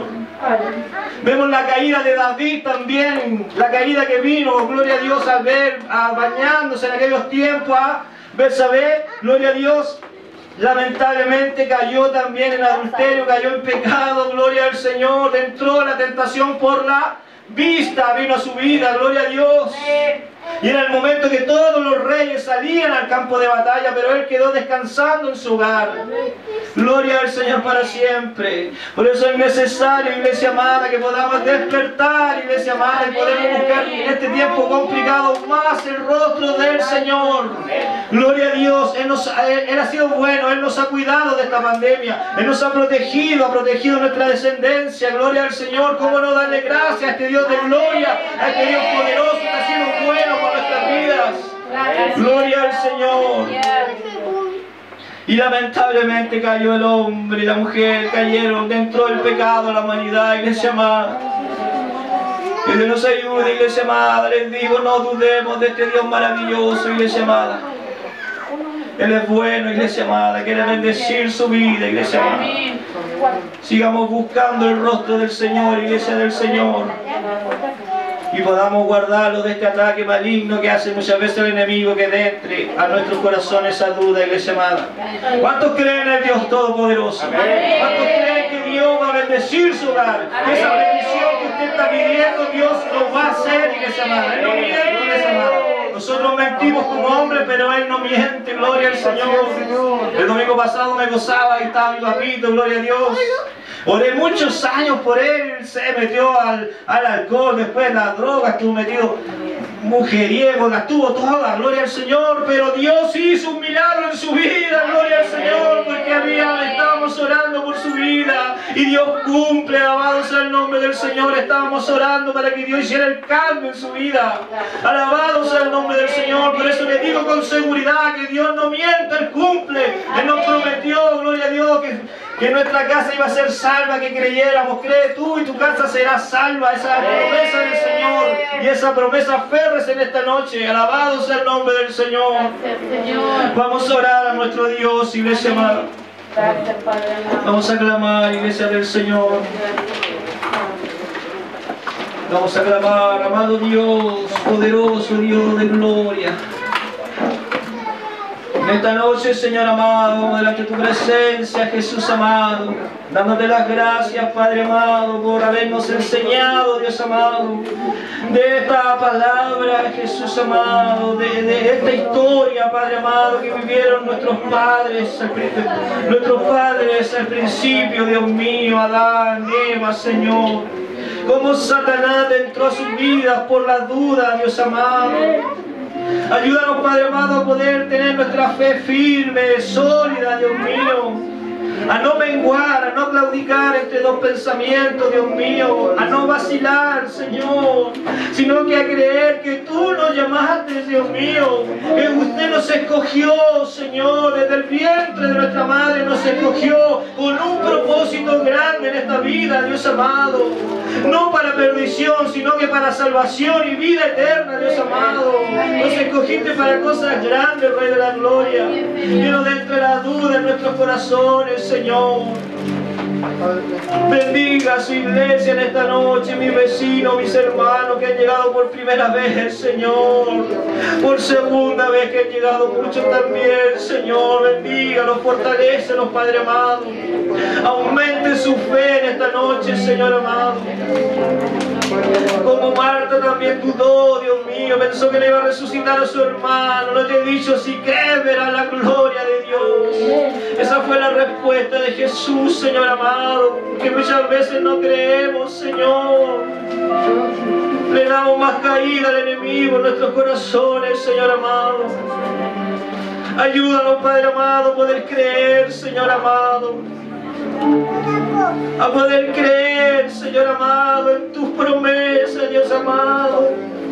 Vemos la caída de David también, la caída que vino, gloria a Dios, al ver, a bañándose en aquellos tiempos a Betsabé. Gloria a Dios. Lamentablemente cayó también en adulterio, cayó en pecado. Gloria al Señor. Entró la tentación por la vista, vino a su vida, gloria a Dios. Y era el momento que todos los reyes salían al campo de batalla, pero él quedó descansando en su hogar. Gloria al Señor para siempre. Por eso es necesario, iglesia amada, que podamos despertar, iglesia amada, y podemos buscar en este tiempo complicado más el rostro del Señor. Gloria a Dios. Él, nos, él, él ha sido bueno, Él nos ha cuidado de esta pandemia, Él nos ha protegido, ha protegido nuestra descendencia. Gloria al Señor. ¿Cómo no darle gracias a este Dios de gloria, a este Dios poderoso que ha sido bueno por nuestras vidas? Gloria al Señor. Y lamentablemente cayó el hombre y la mujer, cayeron dentro del pecado la humanidad, iglesia amada. Que Dios nos ayude, iglesia amada. Les digo, no dudemos de este Dios maravilloso, iglesia amada. Él es bueno, iglesia amada, quiere bendecir su vida, iglesia amada. Sigamos buscando el rostro del Señor, iglesia del Señor. Y podamos guardarlo de este ataque maligno que hace muchas veces el enemigo, que entre a nuestros corazones esa duda, iglesia amada. ¿Cuántos creen en el Dios Todopoderoso? ¿Cuántos creen que Dios va a bendecir su hogar? Que esa bendición que usted está pidiendo, Dios lo va a hacer, iglesia amada. Él no miente, iglesia amada. Nosotros mentimos como hombres, pero Él no miente, gloria al Señor. El domingo pasado me gozaba y estaba mi papito, gloria a Dios. Oré muchos años por él, se metió al, al alcohol, después la droga, estuvo metido mujeriego, la tuvo toda, gloria al Señor, pero Dios hizo un milagro en su vida, gloria al Señor, porque había, estábamos orando por su vida, y Dios cumple, alabado sea el nombre del Señor. Estábamos orando para que Dios hiciera el cambio en su vida, alabado sea el nombre del Señor. Por eso le digo con seguridad que Dios no miente, Él cumple. Él nos prometió, gloria a Dios, que, que nuestra casa iba a ser salva, que creyéramos. Cree tú y tu casa será salva. Esa es la promesa del Señor, y esa promesa aférrese en esta noche. Alabado sea el nombre del Señor. Vamos a orar a nuestro Dios, iglesia amada. Vamos a clamar, iglesia del Señor. Vamos a clamar, amado Dios, poderoso Dios de gloria. En esta noche, Señor amado, delante de tu presencia, Jesús amado, dándote las gracias, Padre amado, por habernos enseñado, Dios amado, de esta palabra, Jesús amado, de, de esta historia, Padre amado, que vivieron nuestros padres, nuestros padres al principio, Dios mío, Adán, Eva, Señor. Como Satanás entró a sus vidas por la duda, Dios amado. Ayúdanos, Padre amado, a poder tener nuestra fe firme, sólida, Dios mío. a no menguar, a no claudicar entre dos pensamientos, Dios mío, a no vacilar, Señor, sino que a creer que tú nos llamaste, Dios mío, que usted nos escogió, Señor, desde el vientre de nuestra madre nos escogió con un propósito grande en esta vida, Dios amado, no para perdición, sino que para salvación y vida eterna, Dios amado. Nos escogiste para cosas grandes, Rey de la Gloria. Que no entre la duda en nuestros corazones, Señor. Bendiga a su iglesia en esta noche, mis vecinos, mis hermanos que han llegado por primera vez, Señor. Por segunda vez que han llegado muchos también, Señor. Bendígalos, fortalécelos, Padre amado. Aumente su fe en esta noche, Señor amado. Como Marta también dudó, Dios mío, pensó que le iba a resucitar a su hermano. No te he dicho, si crees verás la gloria de Dios. Esa fue la respuesta de Jesús, Señor amado, que muchas veces no creemos, Señor. Le damos más caída al enemigo en nuestros corazones, Señor amado. Ayúdanos, Padre amado, a poder creer, Señor amado. A poder creer, Señor amado, en tus promesas, Dios amado.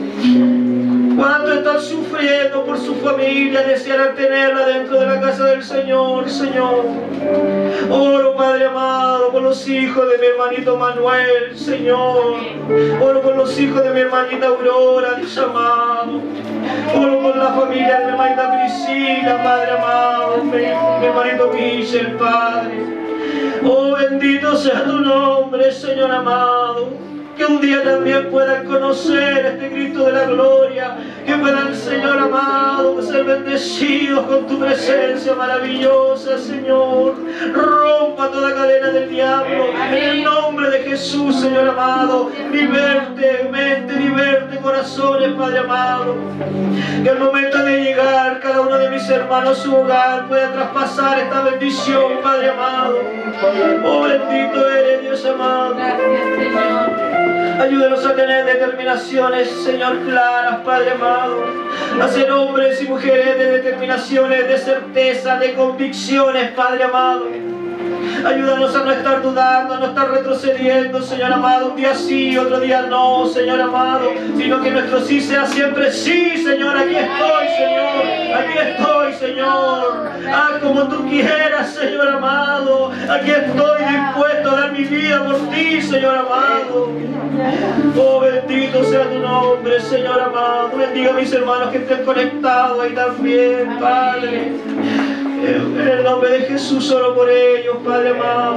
Cuánto están sufriendo por su familia, desearán tenerla dentro de la casa del Señor, Señor. Oro, Padre amado, por los hijos de mi hermanito Manuel, Señor. Oro por los hijos de mi hermanita Aurora, Dios amado. Oro por la familia de mi hermanita Priscila, Padre amado, mi, mi hermanito Michel, Padre. Oh, bendito sea tu nombre, Señor amado. Que un día también puedan conocer a este Cristo de la gloria. Que puedan, Señor amado, ser bendecidos con tu presencia maravillosa, Señor. Rompa toda cadena del diablo. En el nombre de Jesús, Señor amado. Liberte mente, liberte corazones, Padre amado. Que al momento de llegar cada uno de mis hermanos a su hogar pueda traspasar esta bendición, Padre amado. Oh, bendito eres, Dios amado. Gracias, Señor. Ayúdanos a tener determinaciones, Señor, claras, Padre amado. A ser hombres y mujeres de determinaciones, de certeza, de convicciones, Padre amado. Ayúdanos a no estar dudando, a no estar retrocediendo, Señor amado. Un día sí, otro día no, Señor amado. Sino que nuestro sí sea siempre sí, Señor. Aquí estoy, Señor. Aquí estoy, Señor. Haz como tú quieras, Señor amado. Aquí estoy dispuesto a dar mi vida por ti, Señor amado. Oh, bendito sea tu nombre, Señor amado. Bendiga a mis hermanos que estén conectados ahí también, Padre. En el nombre de Jesús, solo por ellos, Padre amado.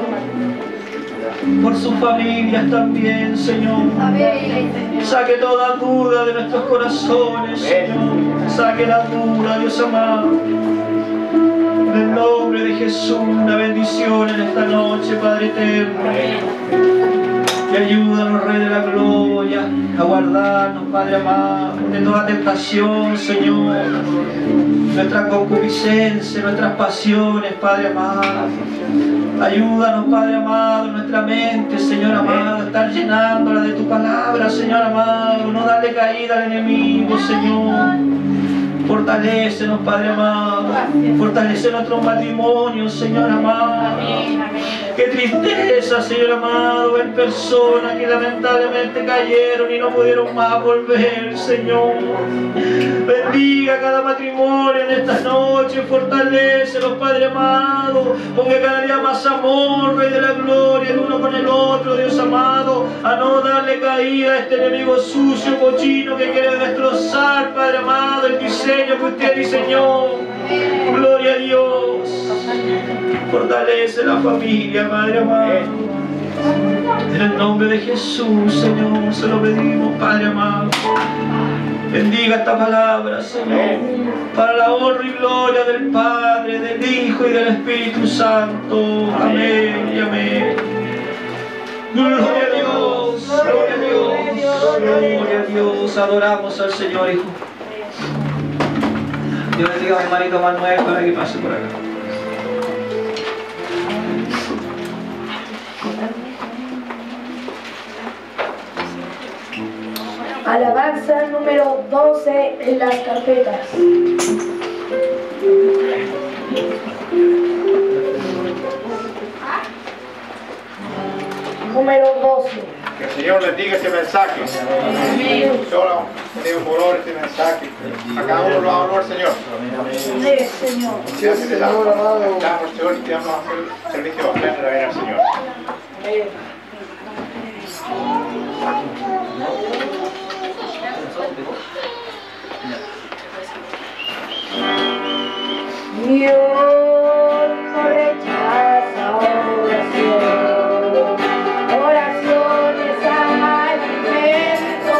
Por sus familias también, Señor. Saque toda duda de nuestros corazones, Señor. Saque la duda, Dios amado. En el nombre de Jesús, una bendición en esta noche, Padre eterno. Y ayúdanos, Rey de la Gloria, a guardarnos, Padre amado, de toda tentación, Señor. Nuestra concupiscencia, nuestras pasiones, Padre amado. Ayúdanos, Padre amado, nuestra mente, Señor amado, a estar llenándola de tu palabra, Señor amado. No darle caída al enemigo, Señor. Fortalécenos, Padre amado. Fortalece nuestros matrimonios, Señor amado. Qué tristeza, Señor amado, ver personas que lamentablemente cayeron y no pudieron más volver, Señor. Bendiga cada matrimonio en esta noche. Fortalécelos, Padre amado. Ponga cada día más amor, Rey de la Gloria, el uno con el otro, Dios amado. A no darle caída a este enemigo sucio, cochino, que quiere destrozar, Padre amado, el diseño que usted diseñó. Gloria a Dios. Fortalece la familia, Padre amado. En el nombre de Jesús, Señor, se lo pedimos, Padre amado. Bendiga esta palabra, Señor, para la honra y gloria del Padre, del Hijo y del Espíritu Santo. Amén y amén. Gloria a Dios, gloria a Dios, gloria a Dios. Adoramos al Señor, Hijo. Dios bendiga a mi hermanito Manuel para que pase por acá. Alabanza número doce en las carpetas. Señor bendiga este mensaje. Solo tengo por honor este mensaje. A cada uno lo va a honor, Señor. Sí, Señor. Gracias, te damos, damos, Señor, y te vamos a hacer servicio bastante de la vida, Señor. Dios no rechaza oración, oraciones alimento.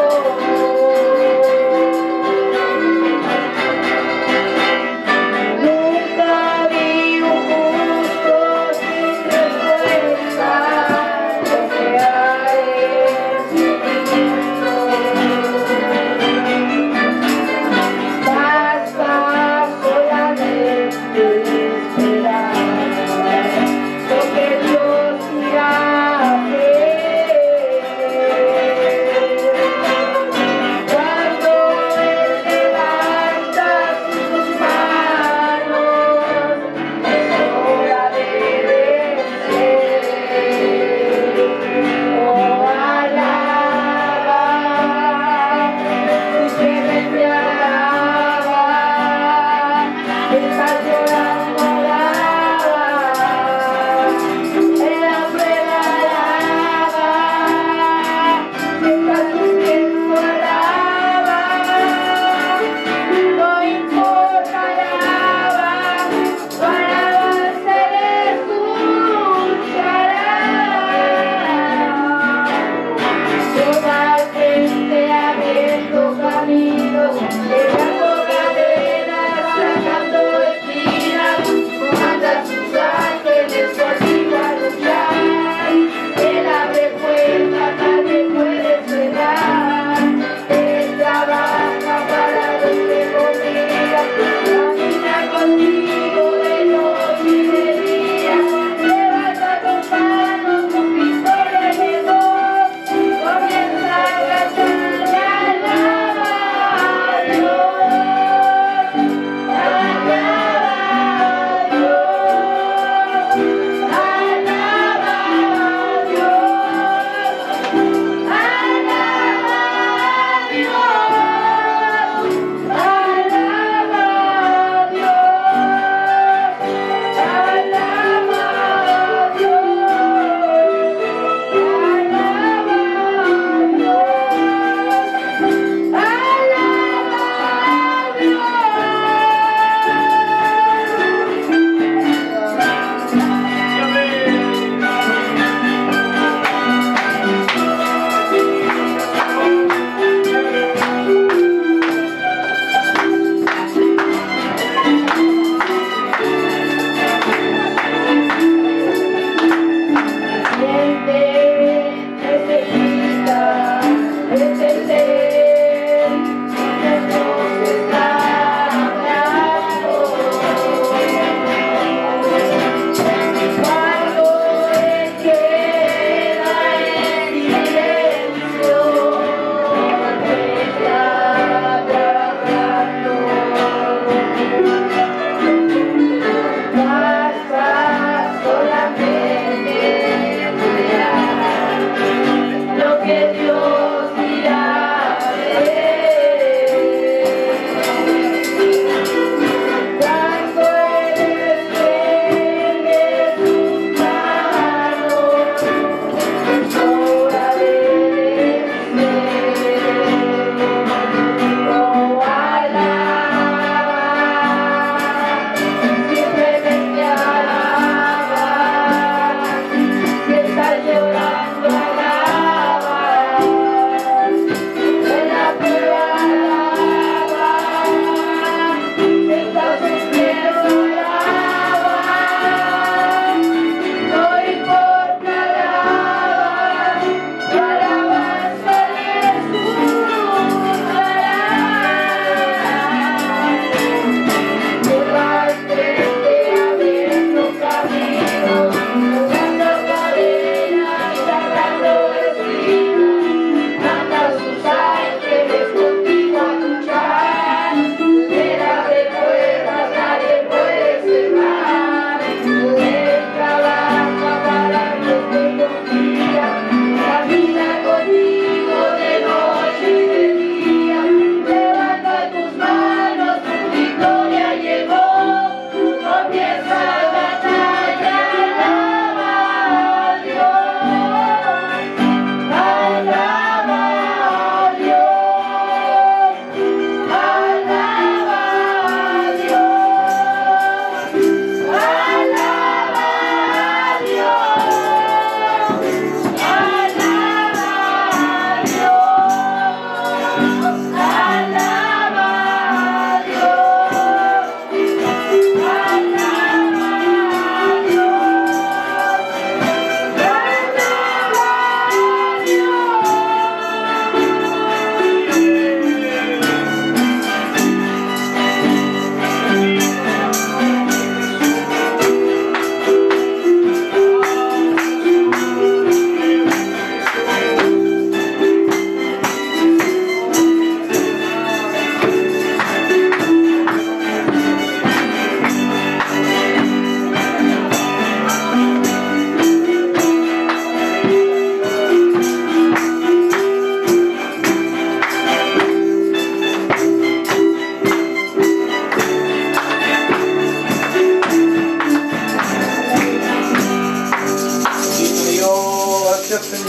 Nunca vi un justo sin respuesta, desear es infinito. Basta solamente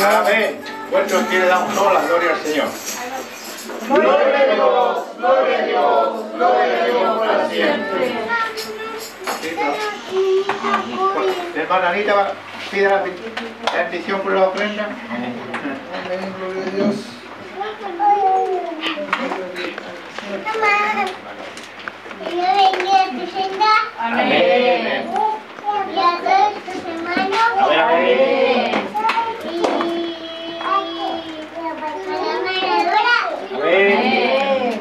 Amén. Vuestros pies le damos toda la gloria al Señor. Gloria a Dios, gloria a Dios, gloria a Dios para siempre. Hermana Anita, pide la bendición por la ofrenda. Amén, gloria a Dios. Amén. Y a todos tus hermanos. Amén. Y a la maradora. Amén.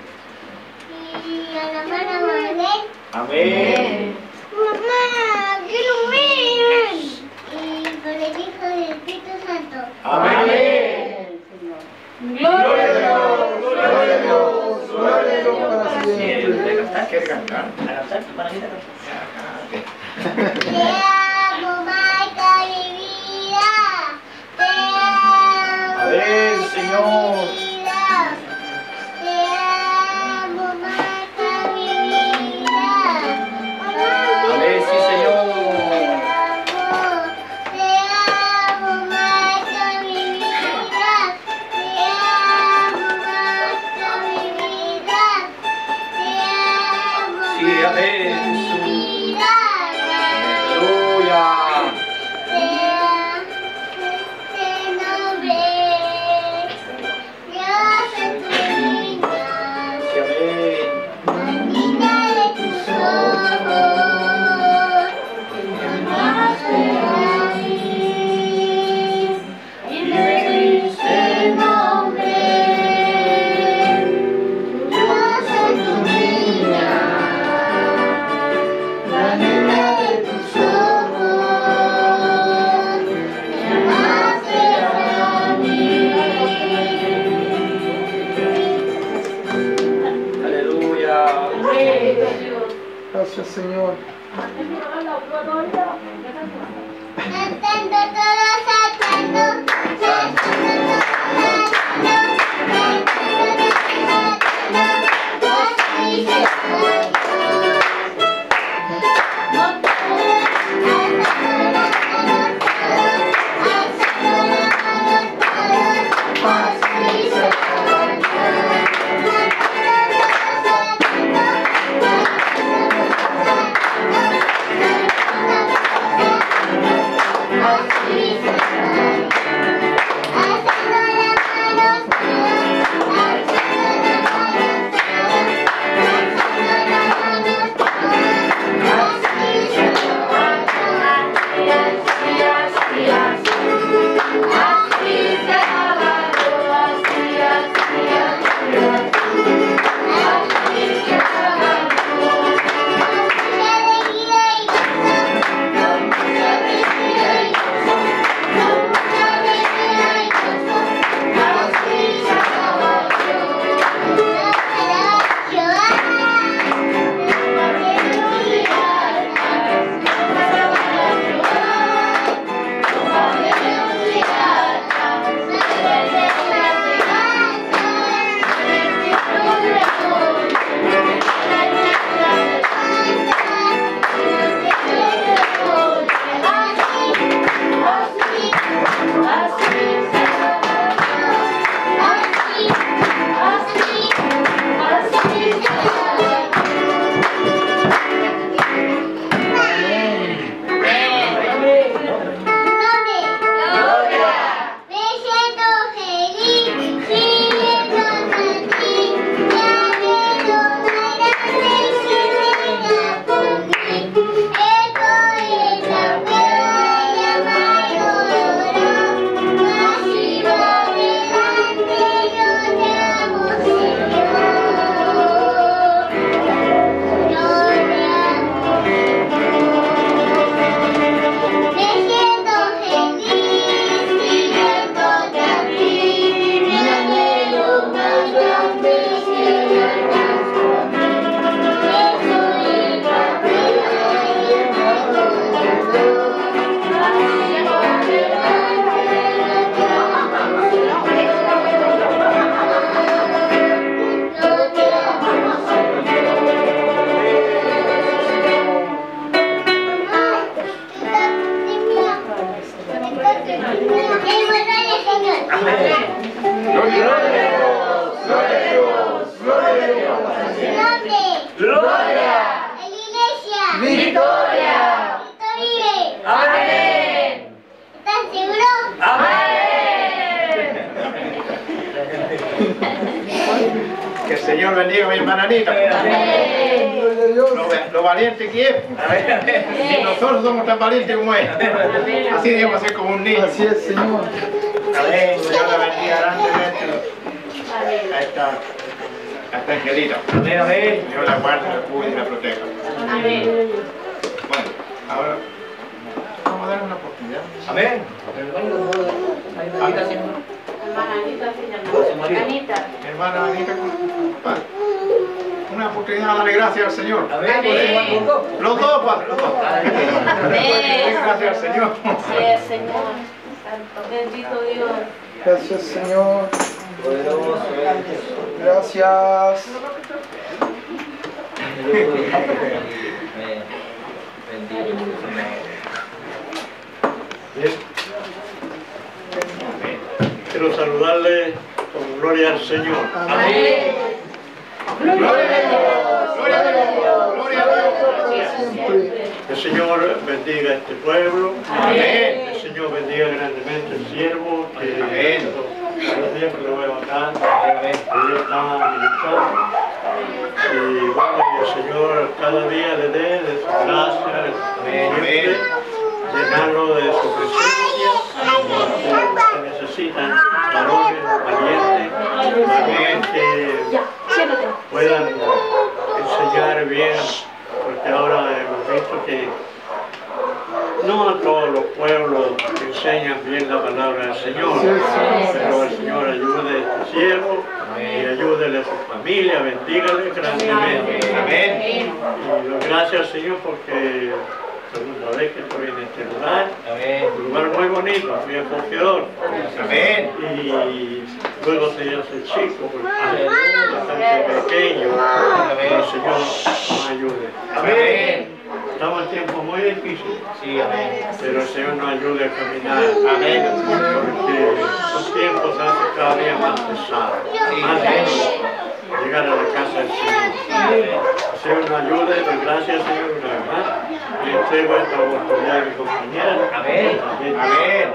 Y a la hermana Marlene. Amén. Mamá, quiero ver. Y por el Hijo del Espíritu Santo. Amén. Gloria a Dios. Gloria a Dios, gloria a Dios para siempre. ¿Quiere cantar? Te amo, Marta, mi vida. Te amo, Amén, Marta, Señor. mi vida. Te amo, Marta, mi vida. Amén, sí, Señor. Te amo, Marta, mi vida. Te amo, Marta, mi vida. Te amo, Sí, Marta, amén. mi vida. Aleluya. Te nombre, Dios es tu niña, Sí, amén. la niña de tus ojos, llamaste a mí y me diste el nombre, Dios es tu niña, la niña de tus ojos, llamaste a mí. Aleluya. Gracias, Señor. Cantando todos, saltando, saltando, saltando, saltando, así se fue. Así se fue. Señor bendiga a mi hermana Anita. Lo, lo valiente que es. Y nosotros somos tan valientes como él. Así debemos ser como un niño. Así es, Señor. Amén. Señor la bendiga grandemente a esta, a esta angelita. Amén, amén. Señor la guarde, la cuide y la proteja. Amén. Bueno, ahora vamos a darle una oportunidad. Amén. Hermana Anita se llama. Anita. Mi hermana Anita, Padre, una oportunidad, dale gracias al Señor. Amén. Los dos, Padre, los dos. Amén. Gracias al Señor. Sí, Señor. Santo, bendito Dios. Gracias, Señor. Poderoso eres Jesús. Gracias. Amén. Bendito Señor. Quiero saludarle con gloria al Señor. Amén. Gloria a Dios. Gloria a Dios. Gloria a Dios. Siempre. El Señor bendiga a este pueblo. Amén. El Señor bendiga grandemente al siervo que Amén. los días que lo veo acá, él está militando. Y bueno, y el Señor cada día le dé de su gracia, siempre llenarlo de su presencia. Se necesitan varones valientes, varones que puedan enseñar bien, porque ahora hemos visto que no a todos los pueblos enseñan bien la palabra del Señor, pero el Señor ayude a este siervo y ayúdele a su familia, bendígale grandemente. Amén. Y doy gracias al Señor porque segunda vez que estoy en este lugar, un lugar muy bonito, muy acogedor. Amén. Y luego se hace chico, porque es bastante pequeño. El Señor nos ayude. Amén. Estamos en tiempos muy difíciles, Sí, amén. pero el Señor nos ayude a caminar. Amén. Porque estos tiempos se hacen cada día más pesados, más duro llegar a la casa del Señor. El Señor nos ayude, doy gracias Señor una vez más. Le entrego esta oportunidad a mi compañera. Amén. Amén.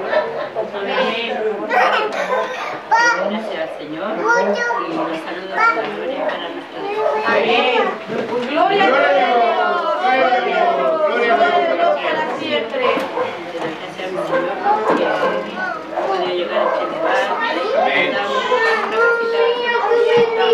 Gracias al Señor y los saludos de la gloria para nuestro Dios. Amén. Gloria a Dios. Gloria a Dios. Gloria a Dios para siempre. Gracias a mi Señor porque he podido llegar a este lugar. Estamos buscando una casita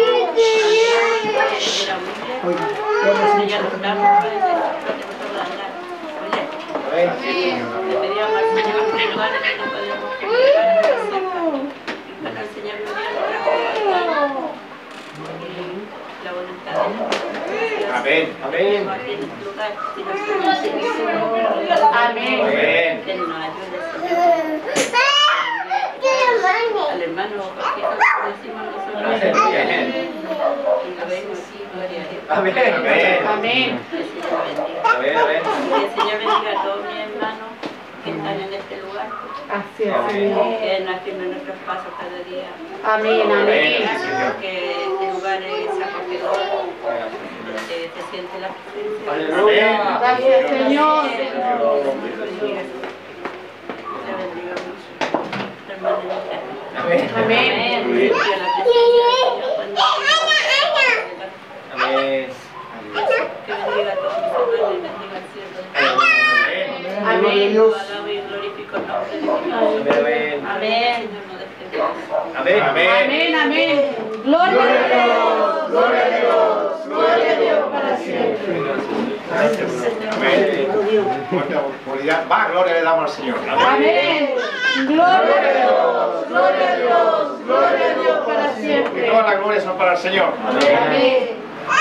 de ya no estamos para que nosotros andar. Oye, le pedíamos al Señor un lugar en el que podemos comunicar a la cerca. Para el Señor me diera la la voluntad de Dios. Amén. Amén. Aquí en este lugar, si nos permite, Amén. Amén. que nos ayude, Señor. Al hermano Jorge, como decimos nosotros. Amén. Y lo vemos así, gloria a Dios. Amén. Amén. Amén. Que el Señor bendiga. Amén, amén. Que el Señor bendiga a todos mis hermanos que están en este lugar. Así es, Señor. Que nos afirmen nuestros pasos cada día. Amén. Amén. Gracias porque este lugar es acogedor, donde se siente la presencia. Aleluya. Gracias, Señor. Que le bendiga mucho. Hermano, Amén. Amén. que la presencia del Señor cuando Amén. que bendiga a todos mis hermanos y bendiga al cielo. Amén. Yo alabo y glorifico el nombre de Dios. Amén. Amén. Señor, no despedimos. Amén. Amén. Amén. Gloria a Dios. Gloria a Dios. Gloria a Dios para siempre. Amén. Mucha autoridad. Más gloria le damos al Señor. Amén. Gloria a Dios. Gloria a Dios. Gloria a Dios para Y siempre. todas las glorias son para el Señor. Amén.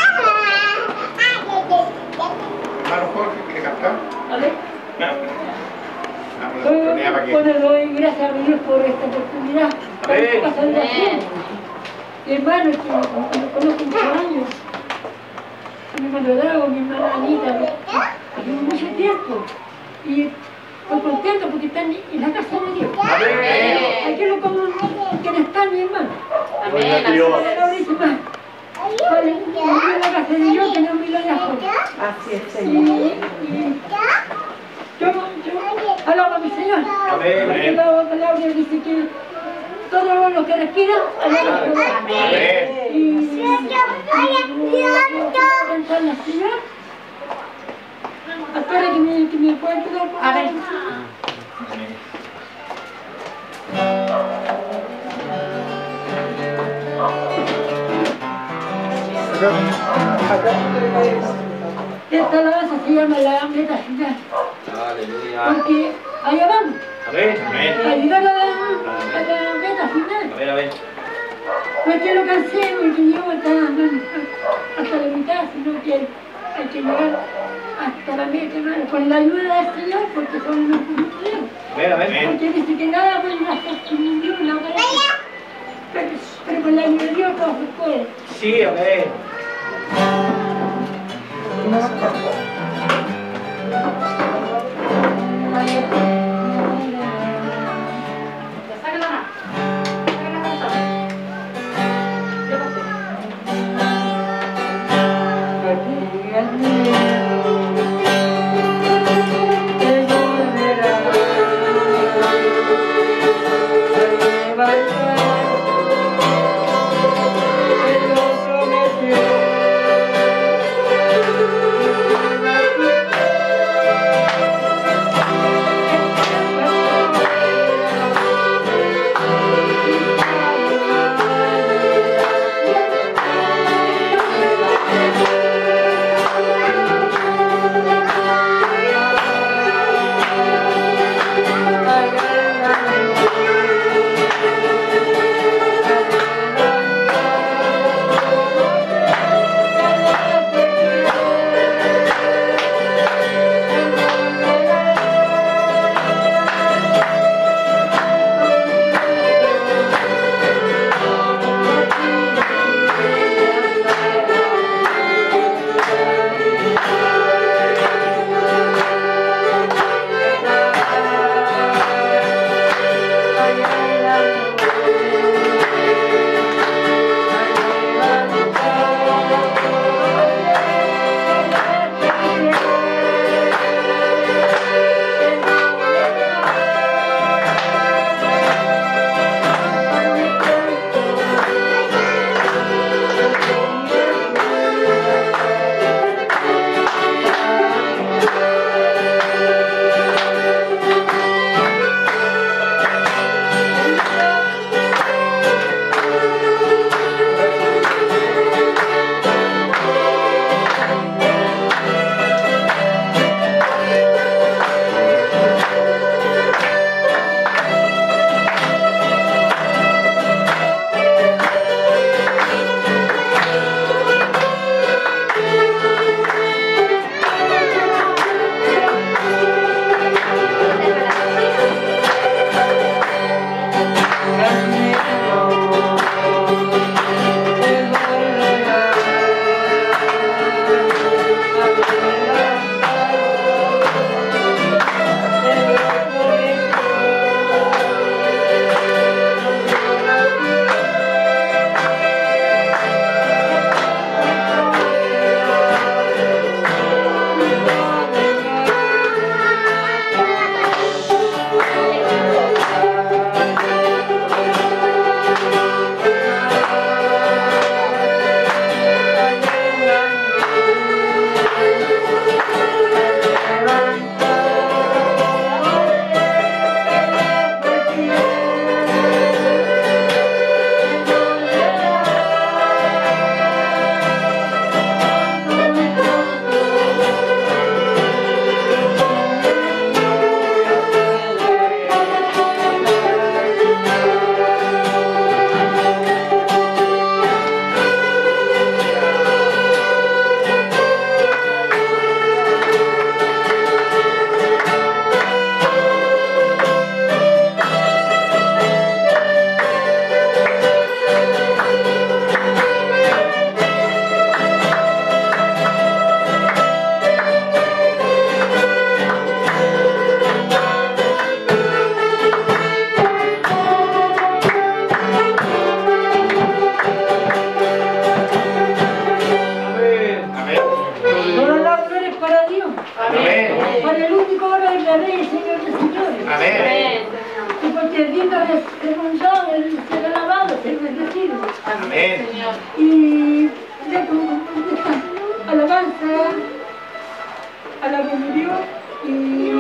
Hermano Jorge, ¿quiere cantar? Amén. Damos la oportunidad para que- Bueno, doy gracias a Dios por esta oportunidad. Por Amén. esta casa de oración. Mi hermano, que lo conozco muchos años. Mi hermano Drago, mi hermana Anita, llevo mucho tiempo. Y estoy contento porque están en la casa de Dios. Amén. Aquí lo como que no están, mi hermano. Amén. Así que ahorita más. Vale, en la casa de Dios que no me lo dejo. Así es, Y, y yo, yo alabo a mi Señor. Amén. Porque la palabra dice que todo lo que respira, alaba a Dios. Amén. y cantar la ciudad. Espera que me, que me puedan dar por A ver. Esta alabanza se llama la meta final. Aleluya. Porque allá vamos, Amén. a llegar a la, a la meta final. A ver, a ver. No es que lo cansemos y que lleguemos hasta, hasta la mitad, sino que hay que llegar hasta la meta, hermano, con la ayuda del Señor, porque son unos cumplidos. A ver, a ver. Porque dice que nada puede hacer sin Dios, la verdad. Pero, pero con la ayuda de Dios todo se puede. Sí, a ver. Saca la mano. Saca la mano. es digno de, de honrar, de ser alabado, de ser bendecido. Amén. Y de con esta alabanza a la que murió y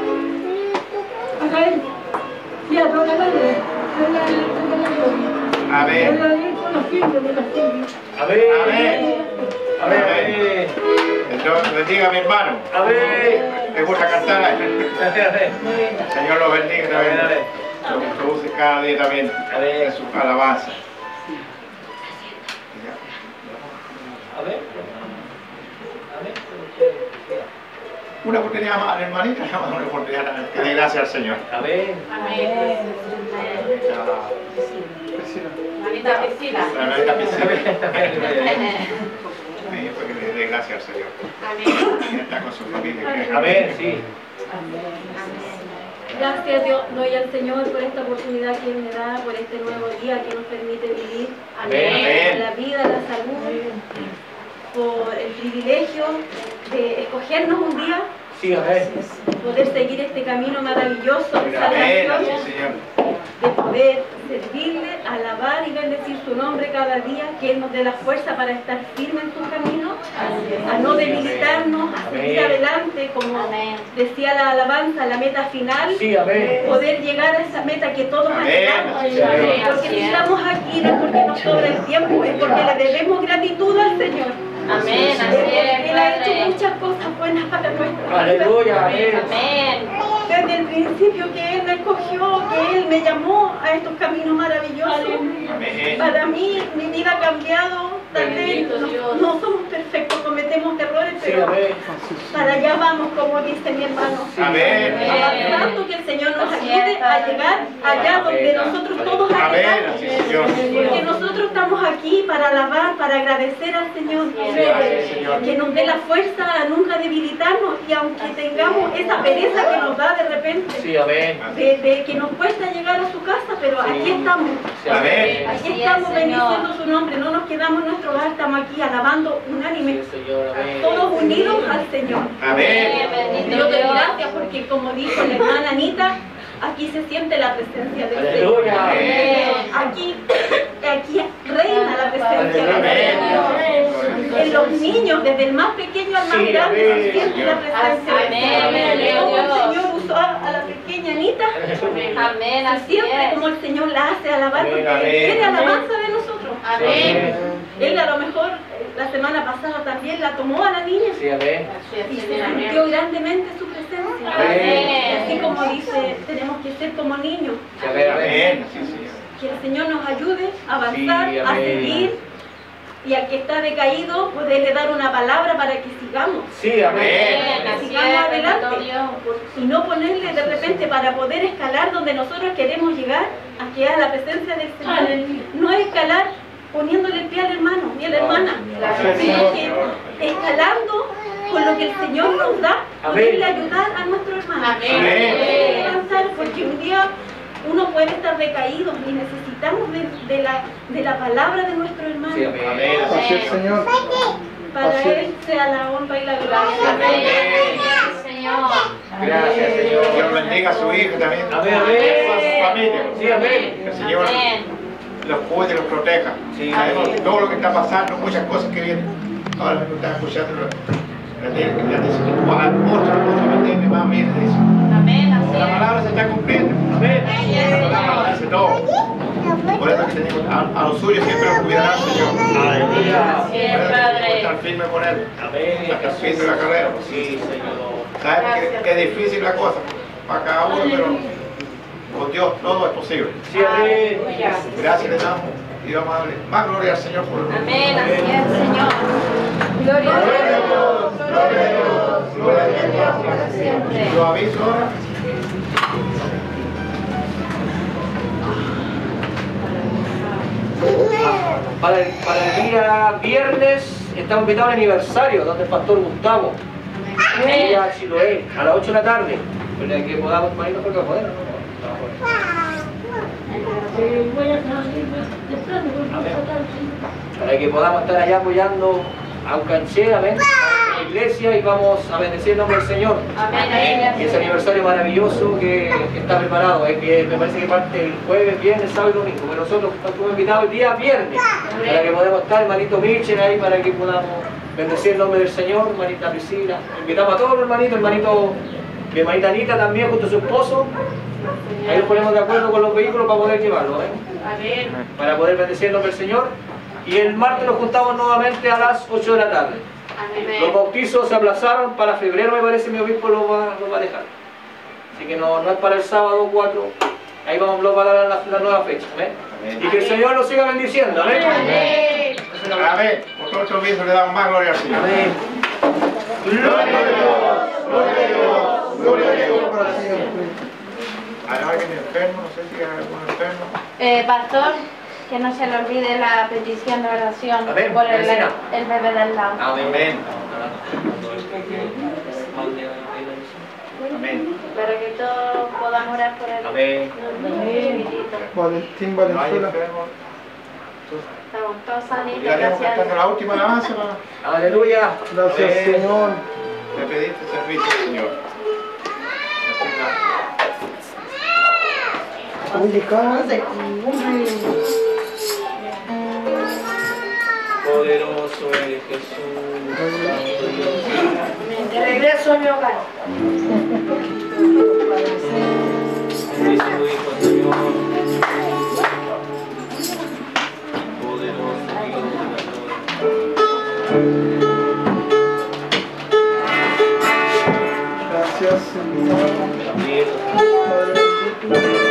a él y a toda la madre, a la gloria. Amén. A la de con los siglos de los siglos. Amén. Amén. Amén. Dios bendiga a mi hermano. Amén. Me gusta cantar. Señor los bendiga también. Lo introduce cada día también en su alabanza. Amén. Una oportunidad más, hermanita, una oportunidad que dé gracias al Señor. Amén. Amén. Manita Priscila. La hermanita Priscila. Sí, porque le dé gracias al Señor. Amén. Y está con su familia. Amén, sí. Gracias Dios, doy al Señor por esta oportunidad que Él me da, por este nuevo día que nos permite vivir. Amén. Por la vida, la salud, por el privilegio de escogernos un día, Sí, amén. poder seguir este camino maravilloso de Amén. salvación, Sí, Señor. de poder servirle, alabar y bendecir su nombre cada día, que Él nos dé la fuerza para estar firme en su camino, a no debilitarnos, a seguir Amén. adelante, como decía la alabanza, la meta final, Sí, amén. poder llegar a esa meta que todos Amén. anhelamos. Porque si estamos aquí no es porque nos sobra el tiempo, es porque le debemos gratitud al Señor. Amén. Así es, Él ha hecho Padre. muchas cosas buenas para nuestra vida. Aleluya, amén. Amén. Desde el principio que Él me escogió, que Él me llamó a estos caminos maravillosos. Amén. Para mí, mi vida ha cambiado. Tal vez Bendito no, Dios. no somos perfectos, cometemos errores, Sí, pero amén. para allá vamos, como dice mi hermano. Amén. Avanzando, que el Señor nos Así ayude es, a Padre. llegar allá donde nosotros todos Amén. anhelamos. Así, Señor. Porque nosotros estamos aquí para alabar, para agradecer al Señor, Gracias, Señor. que nos dé la fuerza a nunca debilitarnos y aunque tengamos esa pereza que nos da de repente, Sí, amén. de, de que nos cuesta llegar a su casa, pero aquí estamos, Sí, Amén. aquí Así es, estamos Señor. bendiciendo su nombre, no nos quedamos en nuestro hogar, estamos aquí alabando unánime, Sí, Señor, amén. todos unidos al Señor. Amén. Bendito Yo doy Dios. gracias porque como dijo la hermana Anita, aquí se siente la presencia del Señor. Aleluya. Amén. Aquí, aquí reina la presencia del Amén. Señor. En los niños, desde el más pequeño al más Sí, grande, amén. se siente la presencia del Amén. Señor. Como el Dios. Señor usó a, a la pequeña Anita, Amén. Así siempre es. como el Señor la hace alabar, porque Amén. quiere alabanza de nosotros. Amén. Él a lo mejor la semana pasada también la tomó a la niña Sí, amén. y se sintió grandemente su presencia. Amén. Y así como dice, tenemos que ser como niños. Sí, amén, amén. Amén. Sí, Señor. Que el Señor nos ayude a avanzar, Sí, a amén. seguir, y al que está decaído, poderle dar una palabra para que sigamos, Sí, amén. Amén. que Así sigamos es, adelante, bendito Dios. y no ponerle de repente para poder escalar donde nosotros queremos llegar, a que a la presencia del Señor, no escalar poniéndole el pie al hermano ni a la hermana, sino que escalando con lo que el Señor nos da, poderle ayudar a nuestro hermano. Amén. Poderle avanzar, porque un día uno puede estar decaído y necesitamos de, de la, de la palabra de nuestro hermano. Sí, amén. Amén. Así es, Señor. Para Él sea la honra y la gloria. Amén. Señor. Gracias, Señor. Dios bendiga a su hija también. Amén, amén. A su familia. Sí, amén. Que el Señor Amén. los cuide y los proteja. Sí. Sabemos todo lo que está pasando, muchas cosas que vienen. Ahora me están escuchando. La tiene que decir, otra cosa me entiende más bien. Dice. Amén. Así La es. palabra se está cumpliendo. Amén. La palabra dice todo. Por eso que tenemos a, a los suyos siempre los cuidará el Señor. Aleluya. Así es, Por eso que Padre. estar firme con Él. Amén. Hasta el fin de la carrera. Sí, Señor. Sabemos que, que es difícil la cosa para cada uno, pero con Dios todo es posible. Sí, amén. Gracias le damos y vamos a darle más gloria al Señor por el Amén. Así es, Señor. Gloria a Dios. Gloria a Dios, gloria a Dios. Para siempre. Lo aviso ahora. Para el, para el día viernes estamos invitados al aniversario donde el pastor Gustavo. Amén. A Chiloé, a las ocho de la tarde. Para que podamos, Marino, porque poder. Eh, voy a salir temprano, porque esta tarde. Para que podamos estar allá apoyando a un canché, amén. iglesia y vamos a bendecir el nombre del Señor. Amén. Y ese aniversario maravilloso que, que está preparado, es que me parece que parte el jueves, viernes, sábado y domingo, pero nosotros estamos invitados el día viernes, para que podamos estar, hermanito Mitchell, ahí para que podamos bendecir el nombre del Señor, hermanita Priscila. Invitamos a todos los hermanitos, hermanito, mi hermanita Anita también junto a su esposo. Ahí nos ponemos de acuerdo con los vehículos para poder llevarlos, ¿eh? Amén. Para poder bendecir el nombre del Señor. Y el martes nos juntamos nuevamente a las ocho de la tarde. Los bautizos se aplazaron para febrero, me parece, mi obispo lo va, lo va a dejar. Así que no, no es para el sábado cuatro. Ahí vamos, lo va a dar la, la nueva fecha. ¿eh? Y que el Señor nos siga bendiciendo. Amén. Amén. Amén. Por otro viento le damos más gloria al Señor. Amén. Gloria a Dios, gloria a Dios, gloria a Dios para siempre. ¿Hay alguien enfermo? No sé si hay algún enfermo. Eh, pastor, que no se le olvide la petición de oración Amén. por el, Vecina. el bebé del lado. Amén. Amén. Para que todos podamos orar por él. Amén. Valentín ¿No hay Valenzuela. enfermo? Estamos todos sanitos, Llegaremos gracias a cantando Dios. la última alabanza. ¿No? Aleluya. Gracias, Amén. Señor. Le pediste servicio, Señor. Oye, cállate. Poderoso eres Jesús. De regreso a mi hogar. Dice tu Hijo, Señor. Poderoso Dios de la gloria. Gracias, Señor. Amén. Padre bendito.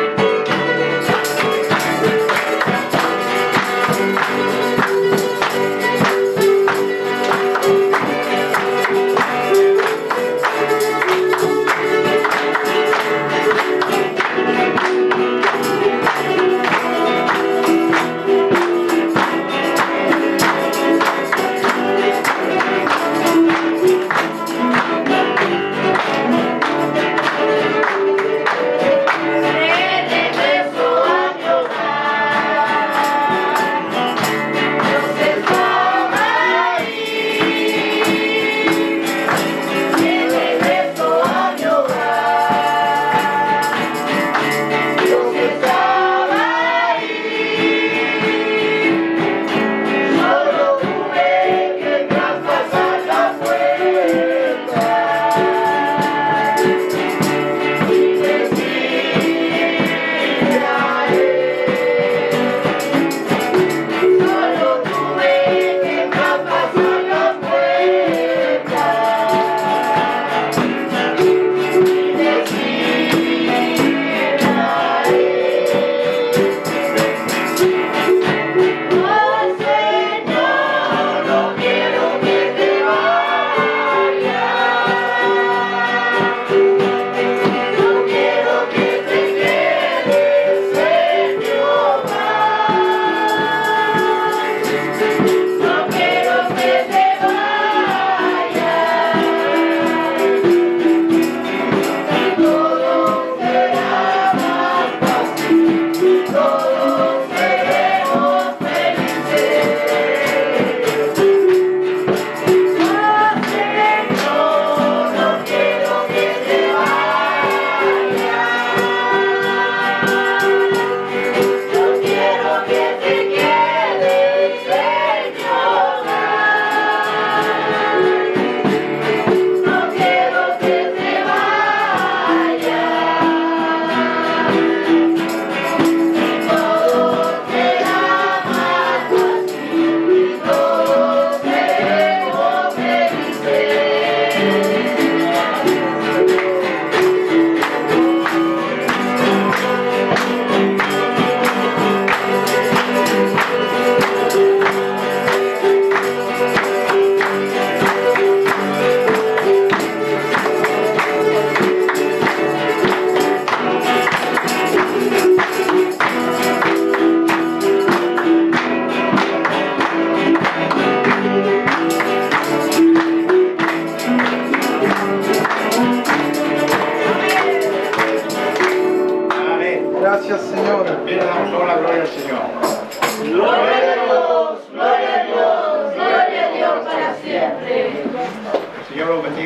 Gracias, Señor. También le damos toda la gloria al Señor. Gloria a Dios, gloria a Dios, gloria a Dios para siempre.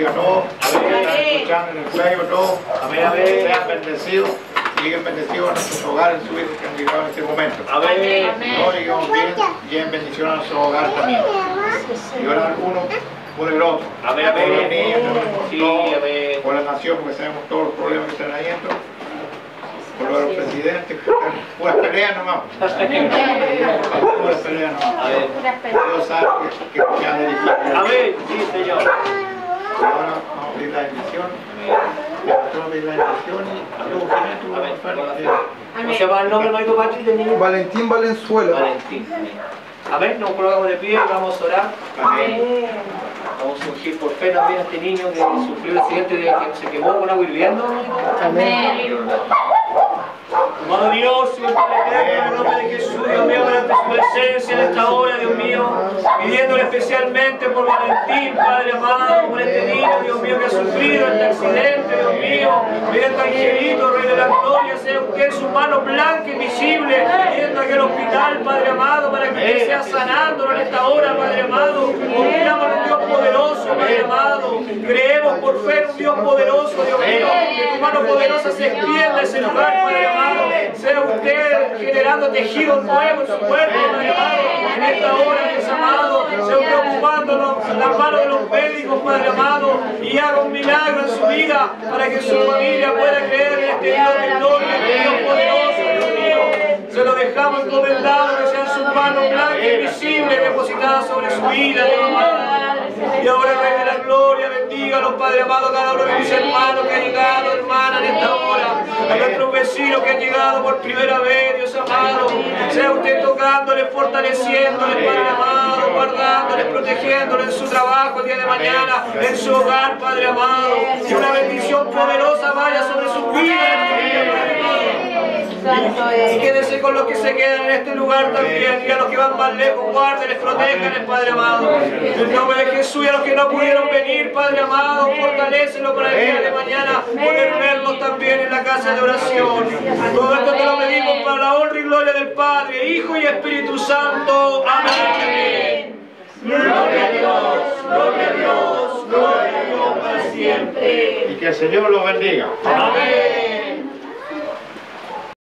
bendiga a todos. Están escuchando en el Facebook todos. Amén, amén. Sean bendecidos. Siguen bendecidos a nuestros hogares, en su hijos que han llegado en este momento. Amén. No digamos bien, lleven bendición a nuestro hogar también. Y ahora algunos por el otro. Amén, Por los amén. niños, Sí, todos, amén. por la nación, porque sabemos todos los problemas que están ahí dentro. Por los presidentes, puras peleas nomás. Puras peleas nomás. Dios sabe que, que ya dirigimos. Amén. Sí, Señor. Ahora vamos a pedir la bendición. Vamos a pedir la bendición y luego tú vas a ¿Cómo se llama el nombre, hermanito Patrick, del niño? Valentín Valenzuela. Valentín. Amén. Nos colocamos de pie y vamos a orar. Amén. Vamos a ungir por fe también a este niño que sufrió el accidente de que se quemó con agua hirviendo. Amén. Amado Dios, Señor Padre eterno, en el nombre de Jesús, Dios mío, ante su presencia en esta hora, Dios mío, pidiéndole especialmente por Valentín, Padre amado, por este niño, Dios mío, que ha sufrido este accidente, Dios mío, pidiendo angelito, Rey de la Gloria, sea usted su mano blanca y visible, pidiendo aquel hospital, Padre amado, para que usted sea sanándolo en esta hora, Padre amado, confiamos en un Dios poderoso, Padre amado, creemos por fe en un Dios poderoso, Dios mío, que tu mano poderosa se extienda a ese lugar, Padre amado. Sea usted generando tejidos nuevos en su cuerpo, Padre amado, en esta hora, Dios amado. Sea usted ocupando las manos de los médicos, Padre amado, y haga un milagro en su vida para que su familia pueda creer en este Dios de gloria, en este Dios poderoso, Dios mío. Se lo dejamos encomendado, que sean sus manos blancas y visibles depositadas sobre su vida, Dios amado. Y ahora, Rey de la Gloria, bendiga a los Padre amado, cada uno de mis hermanos que han llegado, hermana, en esta hora. A nuestros vecinos que han llegado por primera vez, Dios amado. Sea usted tocándoles, fortaleciéndoles, Padre amado, guardándoles, protegiéndoles en su trabajo el día de mañana, en su hogar, Padre amado. Y una bendición poderosa vaya sobre sus vidas, Padre amado. Y quédese con los que se quedan en este lugar también, y a los que van más lejos, guárdenles, protéjanles, Padre amado. En el nombre de Jesús, y a los que no pudieron venir, Padre amado, fortalécenlo para el día de mañana, poder verlos también en la casa de oración. Todo esto te lo pedimos para la honra y gloria del Padre, Hijo y Espíritu Santo. Amén. Gloria a Dios, gloria a Dios, gloria a Dios para siempre. Y que el Señor los bendiga. Amén.